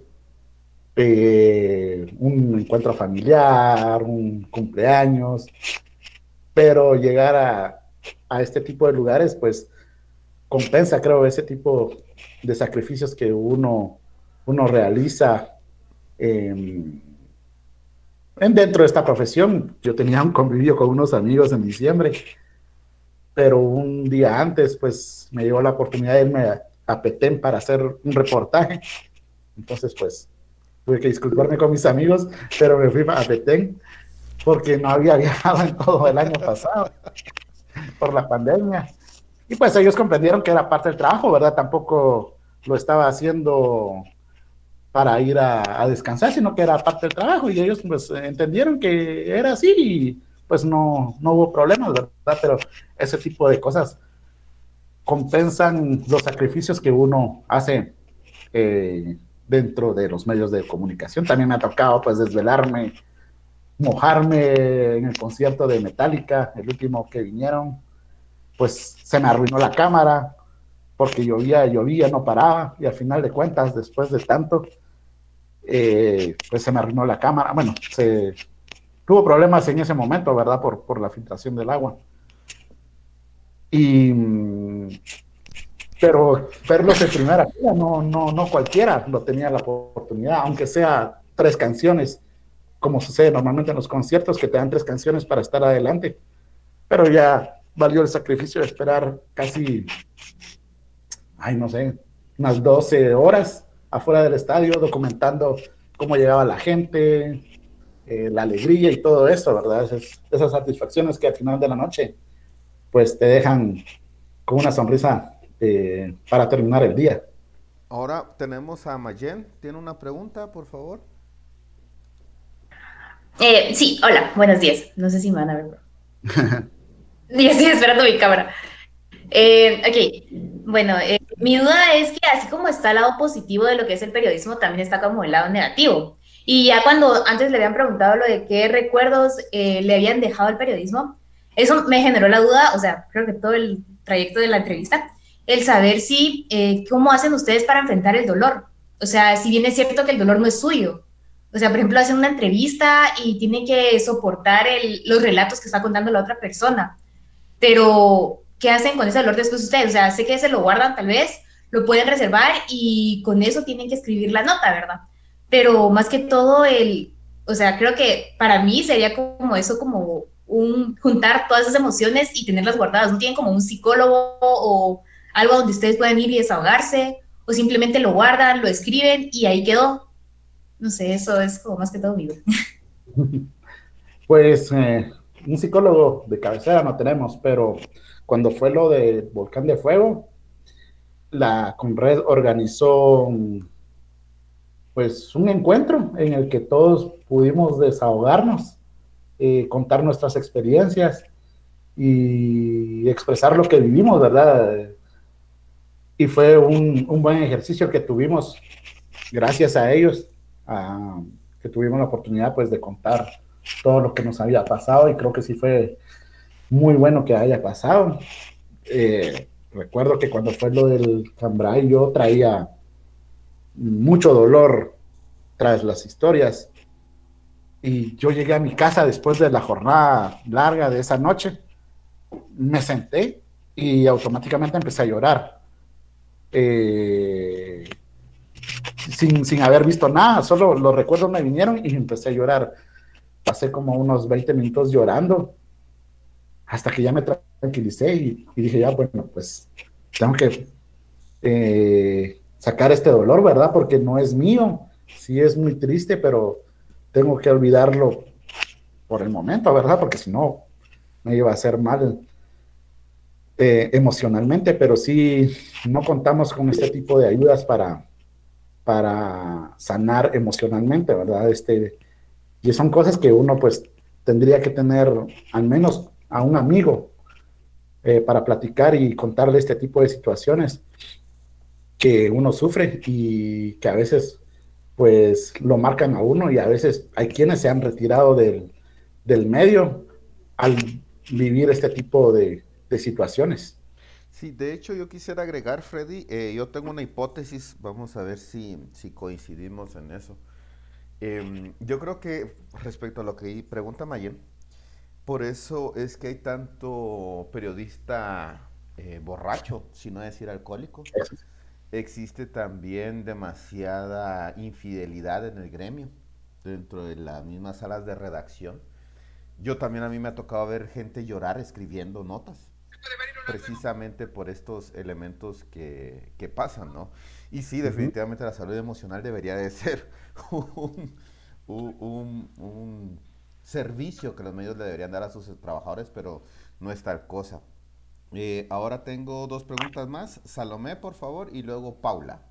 un encuentro familiar, un cumpleaños, pero llegar a este tipo de lugares, pues compensa, creo, ese tipo de sacrificios que uno realiza dentro de esta profesión. Yo tenía un convivio con unos amigos en diciembre, pero un día antes, pues me llegó la oportunidad de irme a Petén para hacer un reportaje. Entonces, pues tuve que disculparme con mis amigos, pero me fui a Petén porque no había viajado en todo el año pasado por la pandemia. Y pues ellos comprendieron que era parte del trabajo, ¿verdad? Tampoco lo estaba haciendo para ir a descansar, sino que era parte del trabajo y ellos pues entendieron que era así y pues no hubo problemas, ¿verdad? Pero ese tipo de cosas compensan los sacrificios que uno hace dentro de los medios de comunicación. También me ha tocado pues desvelarme, mojarme en el concierto de Metallica, el último que vinieron, pues se me arruinó la cámara porque llovía, no paraba, y al final de cuentas, después de tanto, pues se me arruinó la cámara. Bueno, tuvo problemas en ese momento, ¿verdad? Por la filtración del agua. Pero verlos en primera fila, no cualquiera lo tenía la oportunidad, aunque sea 3 canciones, como sucede normalmente en los conciertos, que te dan 3 canciones para estar adelante. Pero ya valió el sacrificio de esperar casi, no sé, unas 12 horas afuera del estadio, documentando cómo llegaba la gente, la alegría y todo eso, ¿verdad? Esas satisfacciones que al final de la noche, pues te dejan con una sonrisa para terminar el día. Ahora tenemos a Mayen. ¿Tiene una pregunta, por favor? Sí, hola, buenos días. No sé si me van a ver. Ya estoy esperando mi cámara. Ok, bueno, mi duda es que así como está el lado positivo de lo que es el periodismo, también está como el lado negativo. Y ya cuando antes le habían preguntado lo de qué recuerdos le habían dejado el periodismo, eso me generó la duda, o sea, creo que todo el trayecto de la entrevista, el saber si, cómo hacen ustedes para enfrentar el dolor. O sea, si bien es cierto que el dolor no es suyo. O sea, por ejemplo, hacen una entrevista y tienen que soportar los relatos que está contando la otra persona. Pero, ¿qué hacen con ese dolor después ustedes? O sea, sé que se lo guardan tal vez, lo pueden reservar y con eso tienen que escribir la nota, ¿verdad? Pero más que todo, o sea, creo que para mí sería como eso, como juntar todas esas emociones y tenerlas guardadas. ¿No tienen como un psicólogo o algo donde ustedes puedan ir y desahogarse? ¿O simplemente lo guardan, lo escriben y ahí quedó? No sé, eso es como más que todo mío. Pues un psicólogo de cabecera no tenemos, pero cuando fue lo de Volcán de Fuego, la Conred organizó pues un encuentro en el que todos pudimos desahogarnos, contar nuestras experiencias y expresar lo que vivimos, ¿verdad? Y fue un buen ejercicio que tuvimos gracias a ellos, que tuvimos la oportunidad pues de contar todo lo que nos había pasado, y creo que sí fue muy bueno que haya pasado. Recuerdo que cuando fue lo del Cambrai yo traía mucho dolor tras las historias, y yo llegué a mi casa después de la jornada larga de esa noche, me senté y automáticamente empecé a llorar. Sin haber visto nada, solo los recuerdos me vinieron y empecé a llorar. Pasé como unos 20 minutos llorando hasta que ya me tranquilicé y dije, ya, bueno, pues tengo que sacar este dolor, ¿verdad? Porque no es mío, sí es muy triste, pero tengo que olvidarlo por el momento, ¿verdad? Porque si no, me iba a hacer mal emocionalmente, pero sí, no contamos con este tipo de ayudas para sanar emocionalmente, ¿verdad? Y son cosas que uno pues tendría que tener al menos a un amigo para platicar y contarle este tipo de situaciones que uno sufre y que a veces pues lo marcan a uno, y a veces hay quienes se han retirado del medio al vivir este tipo de situaciones. Sí, de hecho yo quisiera agregar, Freddy, yo tengo una hipótesis, vamos a ver si coincidimos en eso. Yo creo que respecto a lo que pregunta Mayen, por eso es que hay tanto periodista borracho, si no decir alcohólico. Existe también demasiada infidelidad en el gremio, dentro de las mismas salas de redacción. Yo también, a mí me ha tocado ver gente llorar escribiendo notas, precisamente por estos elementos que pasan, ¿no? Y sí, definitivamente la salud emocional debería de ser un servicio que los medios le deberían dar a sus trabajadores, pero no es tal cosa. Ahora tengo 2 preguntas más. Salomé, por favor, y luego Paula.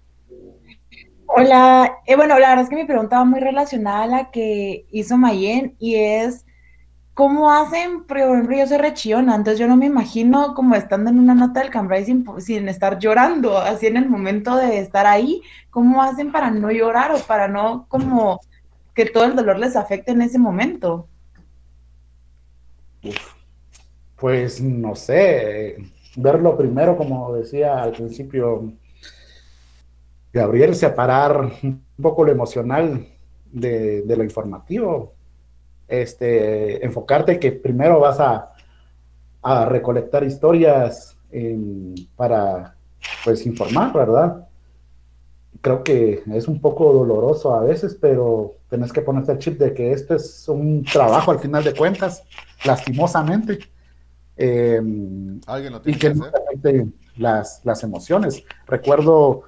Hola, bueno, la verdad es que mi pregunta va muy relacionada a la que hizo Mayen, y es, ¿cómo hacen? Por ejemplo, yo soy rechillona, entonces yo no me imagino como estando en una nota del Cambrai sin estar llorando, así en el momento de estar ahí. ¿Cómo hacen para no llorar o para no como que todo el dolor les afecte en ese momento? Pues no sé, verlo primero, como decía al principio Gabriel, separar un poco lo emocional de lo informativo, enfocarte que primero vas a recolectar historias para, pues, informar, ¿verdad? Creo que es un poco doloroso a veces, pero tenés que ponerte el chip de que esto es un trabajo al final de cuentas, lastimosamente, Alguien lo y tiene que que no hacer. te afecte las emociones. Recuerdo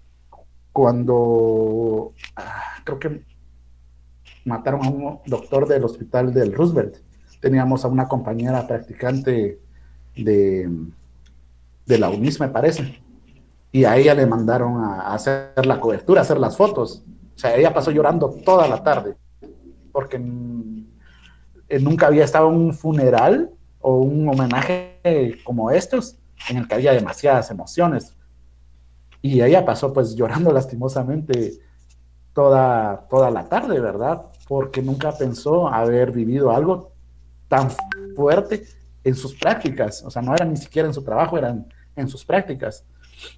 cuando creo que mataron a un doctor del hospital del Roosevelt. Teníamos a una compañera practicante de, de la UNIS, me parece, y a ella le mandaron a hacer la cobertura, a hacer las fotos. O sea, ella pasó llorando toda la tarde, porque nunca había estado en un funeral o un homenaje como estos, en el que había demasiadas emociones. Y ella pasó pues llorando lastimosamente toda la tarde, ¿verdad? Porque nunca pensó haber vivido algo tan fuerte en sus prácticas. O sea, no era ni siquiera en su trabajo, eran en sus prácticas.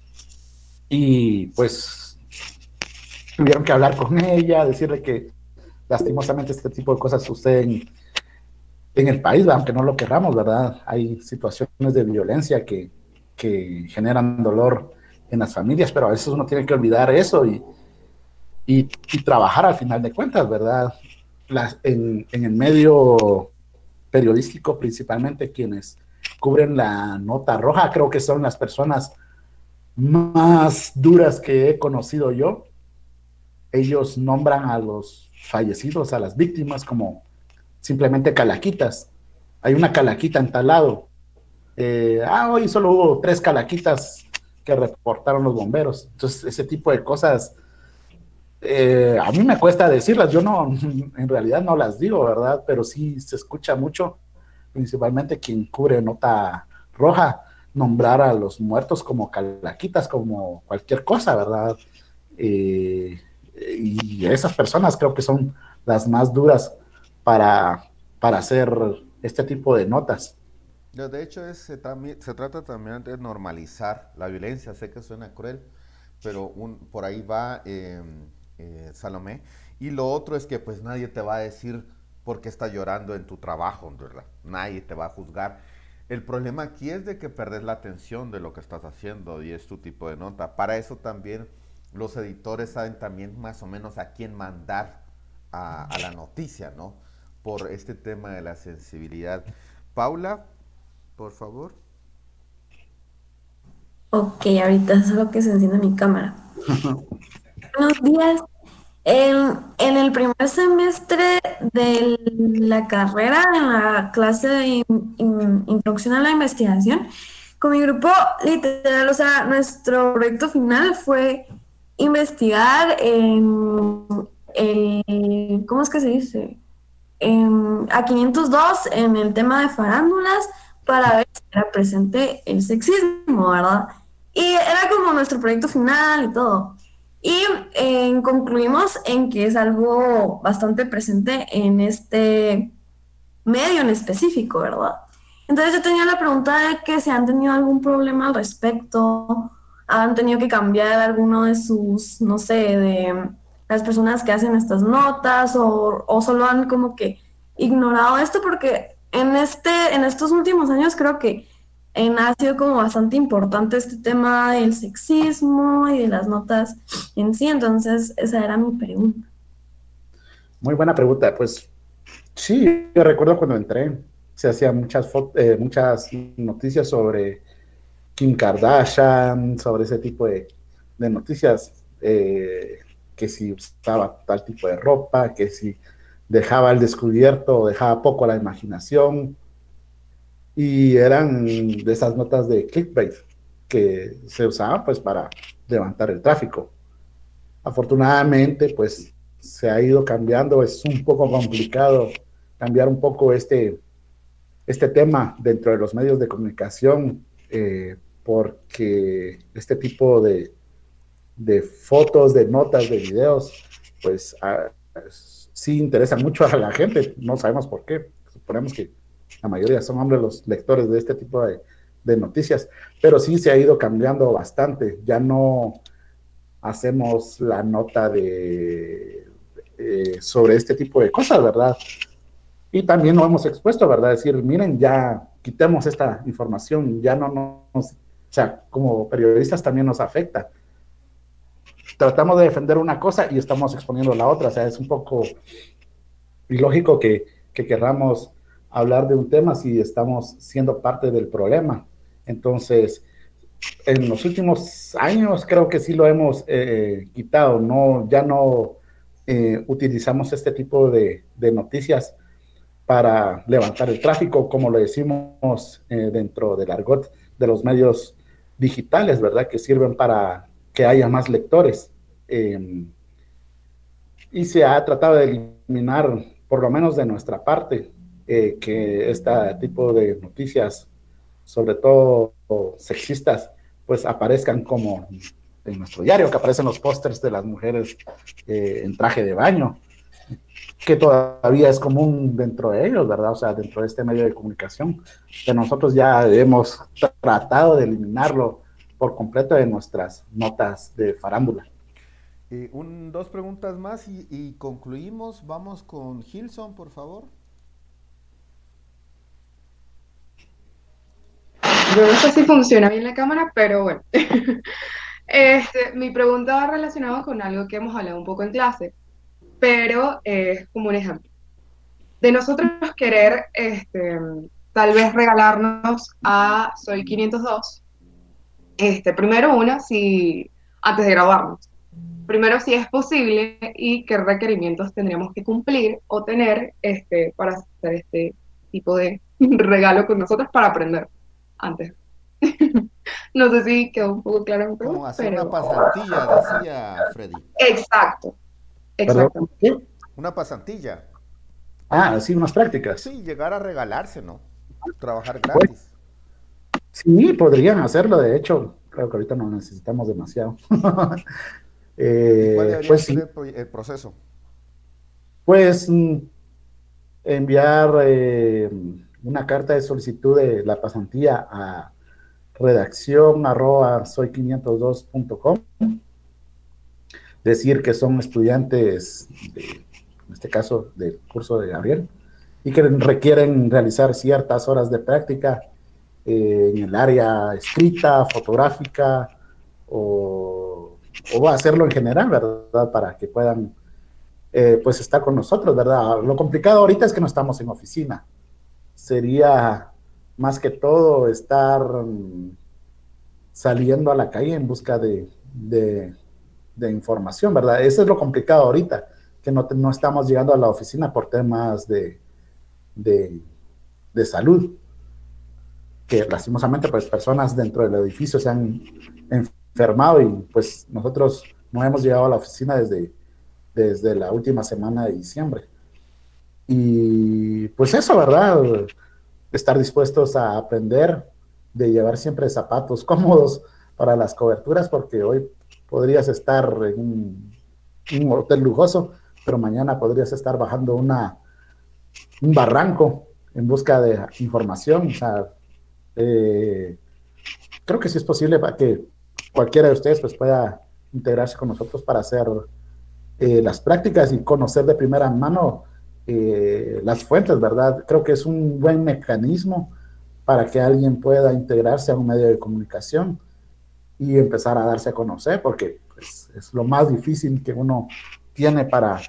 Y pues tuvieron que hablar con ella, decirle que lastimosamente este tipo de cosas suceden en el país, aunque no lo querramos, ¿verdad? Hay situaciones de violencia que generan dolor en las familias, pero a veces uno tiene que olvidar eso y trabajar al final de cuentas, ¿verdad? En el medio periodístico, principalmente quienes cubren la nota roja, creo que son las personas más duras que he conocido yo. Ellos nombran a los fallecidos, a las víctimas, como simplemente calaquitas. Hay una calaquita en tal lado. Hoy solo hubo 3 calaquitas que reportaron los bomberos. Entonces, ese tipo de cosas, a mí me cuesta decirlas. Yo no, en realidad no las digo, ¿verdad? Pero sí se escucha mucho, principalmente quien cubre nota roja, nombrar a los muertos como calaquitas, como cualquier cosa, ¿verdad? Y esas personas creo que son las más duras para hacer este tipo de notas. De hecho, se trata también de normalizar la violencia. Sé que suena cruel, pero por ahí va Salomé. Y lo otro es que pues nadie te va a decir por qué estás llorando en tu trabajo, ¿verdad? Nadie te va a juzgar. El problema aquí es de que perdes la atención de lo que estás haciendo y es tu tipo de nota. Para eso también los editores saben también más o menos a quién mandar a la noticia, ¿no? Por este tema de la sensibilidad. Paula, por favor. Ok, ahorita solo que se enciende mi cámara. Buenos días. En el primer semestre de la carrera, en la clase de introducción a la investigación, con mi grupo, literal, o sea, nuestro proyecto final fue investigar ¿cómo es que se dice? A 502 en el tema de farándulas para ver si era presente el sexismo, ¿verdad? Y era como nuestro proyecto final y todo. Y concluimos en que es algo bastante presente en este medio en específico, ¿verdad? Entonces yo tenía la pregunta de que si han tenido algún problema al respecto, han tenido que cambiar alguno de sus, no sé, de las personas que hacen estas notas o solo han como que ignorado esto porque en estos últimos años creo que ha sido como bastante importante este tema del sexismo y de las notas en sí, entonces esa era mi pregunta. Muy buena pregunta. Pues sí, yo recuerdo cuando entré, se hacían muchas noticias sobre Kim Kardashian, sobre ese tipo de noticias, que si usaba tal tipo de ropa, que si dejaba al descubierto o dejaba poco a la imaginación, y eran de esas notas de clickbait que se usaban pues para levantar el tráfico. Afortunadamente pues se ha ido cambiando, es un poco complicado cambiar un poco este tema dentro de los medios de comunicación, porque este tipo de fotos, de notas, de videos, pues sí interesan mucho a la gente, no sabemos por qué, suponemos que la mayoría son hombres los lectores de este tipo de noticias, pero sí se ha ido cambiando bastante. Ya no hacemos la nota sobre este tipo de cosas, ¿verdad? Y también lo hemos expuesto, ¿verdad? Decir, miren, ya quitemos esta información, ya no nos, o sea, como periodistas también nos afecta. Tratamos de defender una cosa y estamos exponiendo la otra, o sea, es un poco ilógico que querramos hablar de un tema si estamos siendo parte del problema. Entonces, en los últimos años creo que sí lo hemos quitado, no, ya no utilizamos este tipo de noticias para levantar el tráfico, como lo decimos dentro del argot de los medios digitales, ¿verdad? Que sirven para que haya más lectores. Y se ha tratado de eliminar, por lo menos de nuestra parte, que este tipo de noticias, sobre todo sexistas, pues aparezcan como en nuestro diario, que aparecen los pósters de las mujeres en traje de baño, que todavía es común dentro de ellos, ¿verdad? O sea, dentro de este medio de comunicación, que nosotros ya hemos tratado de eliminarlo por completo de nuestras notas de farándula. Dos preguntas más y concluimos. Vamos con Gilson, por favor. Yo no sé si funciona bien la cámara, pero bueno. Mi pregunta va relacionada con algo que hemos hablado un poco en clase, pero es como un ejemplo. De nosotros querer, tal vez regalarnos a Soy 502, primero antes de graduarnos. Primero, si es posible y qué requerimientos tendríamos que cumplir o tener para hacer este tipo de regalo con nosotros para aprender antes. No sé si quedó un poco claro mi pregunta. Como hacer una pasantilla, decía Freddy. Exacto. Exacto. ¿Qué? Una pasantilla. Ah, sí, unas prácticas. Sí, llegar a regalarse, ¿no? Trabajar gratis. Sí, podrían hacerlo, de hecho, creo que ahorita no necesitamos demasiado. ¿Cuál debería pues ser sí, el proceso? pues enviar una carta de solicitud de la pasantía a redacción@soy502.com, decir que son estudiantes, en este caso del curso de Gabriel, y que requieren realizar ciertas horas de práctica en el área escrita, fotográfica, o hacerlo en general, ¿verdad? Para que puedan pues estar con nosotros, ¿verdad? Lo complicado ahorita es que no estamos en oficina. Sería más que todo estar saliendo a la calle en busca de información, ¿verdad? Eso es lo complicado ahorita, que no estamos llegando a la oficina por temas de salud, que lastimosamente pues personas dentro del edificio se han enfermado y pues nosotros no hemos llegado a la oficina desde la última semana de diciembre. Y pues eso, ¿verdad? Estar dispuestos a aprender, de llevar siempre zapatos cómodos para las coberturas, porque hoy podrías estar en un hotel lujoso, pero mañana podrías estar bajando un barranco en busca de información. O sea, creo que sí es posible para que cualquiera de ustedes pues pueda integrarse con nosotros para hacer las prácticas y conocer de primera mano las fuentes, ¿verdad? Creo que es un buen mecanismo para que alguien pueda integrarse a un medio de comunicación y empezar a darse a conocer, porque pues, es lo más difícil que uno tiene para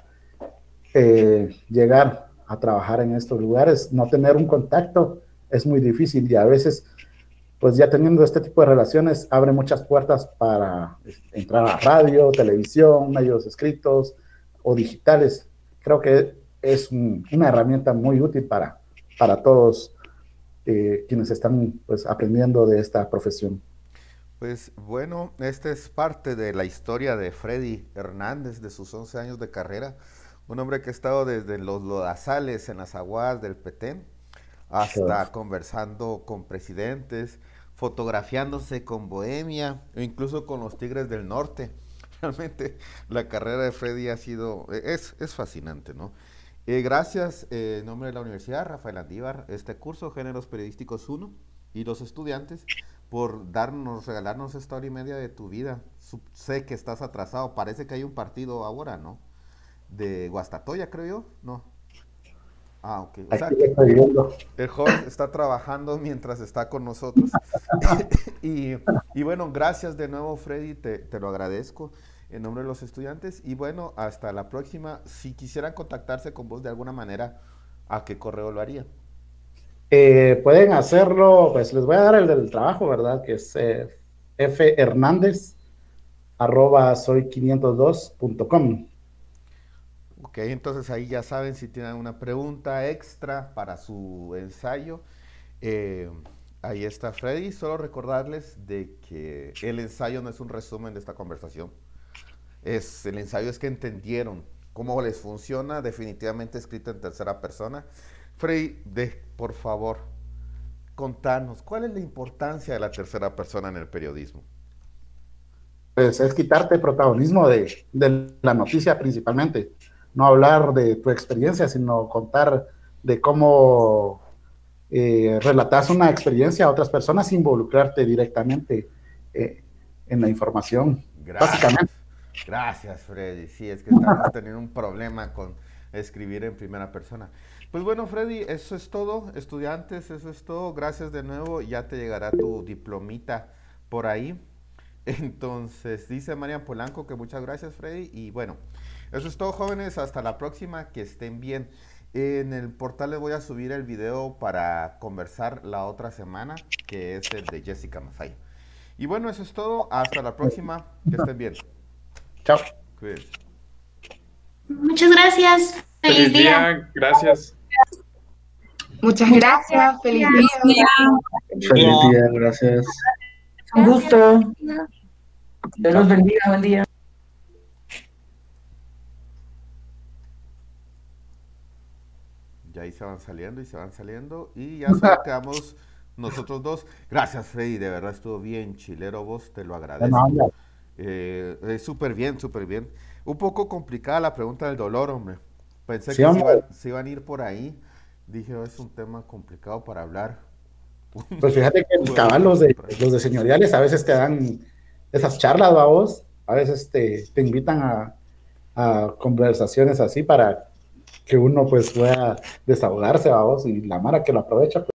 llegar a trabajar en estos lugares. No tener un contacto es muy difícil y a veces, pues ya teniendo este tipo de relaciones, abre muchas puertas para entrar a radio, televisión, medios escritos o digitales. Creo que es una herramienta muy útil para todos quienes están pues aprendiendo de esta profesión. Pues bueno, esta es parte de la historia de Freddy Hernández, de sus 11 años de carrera. Un hombre que ha estado desde los lodazales en las aguadas del Petén hasta conversando con presidentes, fotografiándose con Bohemia o incluso con los Tigres del Norte. Realmente la carrera de Freddy es fascinante, ¿no? Gracias, en nombre de la universidad, Rafael Andívar, este curso Géneros Periodísticos 1, y los estudiantes por regalarnos esta hora y media de tu vida. Sé que estás atrasado, parece que hay un partido ahora, ¿no? De Guastatoya, creo yo, ¿no? Ah, ok. O sea, Aquí estoy viendo. el joven está trabajando mientras está con nosotros. y, y bueno, gracias de nuevo, Freddy, te lo agradezco en nombre de los estudiantes. Y bueno, hasta la próxima. Si quisieran contactarse con vos de alguna manera, ¿a qué correo lo harían? Pueden hacerlo, pues les voy a dar el del trabajo, ¿verdad? Que es fhernandez@soy502.com. Ok, entonces ahí ya saben si tienen una pregunta extra para su ensayo. eh, Ahí está Freddy. Solo recordarles de que el ensayo no es un resumen de esta conversación. El ensayo es que entendieron cómo les funciona, definitivamente escrito en tercera persona. Freddy, por favor, contanos, ¿cuál es la importancia de la tercera persona en el periodismo? Pues es quitarte protagonismo de la noticia principalmente. No hablar de tu experiencia, sino contar de cómo relatas una experiencia a otras personas sin involucrarte directamente en la información. Gracias, Básicamente. gracias Freddy. Sí, es que estamos teniendo un problema con escribir en primera persona. Pues bueno, Freddy, eso es todo. Estudiantes, eso es todo. Gracias de nuevo. Ya te llegará tu diplomita por ahí. Entonces, dice Marian Polanco que muchas gracias, Freddy. Y bueno, eso es todo, jóvenes. Hasta la próxima. Que estén bien. En el portal les voy a subir el video para conversar la otra semana, que es el de Jessica Masaya. Y bueno, eso es todo. Hasta la próxima. Que estén bien. Chao. Cuídense. Muchas gracias. Feliz día, gracias. Muchas gracias, feliz día. Feliz día, gracias. Un gusto. Dios los bendiga, buen día. Ya ahí se van saliendo y se van saliendo. Y ya solo quedamos nosotros dos. Gracias, Freddy. De verdad estuvo bien chilero vos. Te lo agradezco. Súper bien, súper bien. Un poco complicada la pregunta del dolor, hombre. Pensé Sí, que se iban a ir por ahí. Dije, es un tema complicado para hablar. Pues fíjate que cabal, los de señoriales a veces te dan esas charlas, vos, a veces te invitan a conversaciones así para que uno pues pueda desahogarse, vos, y la mara que lo aprovecha, pues,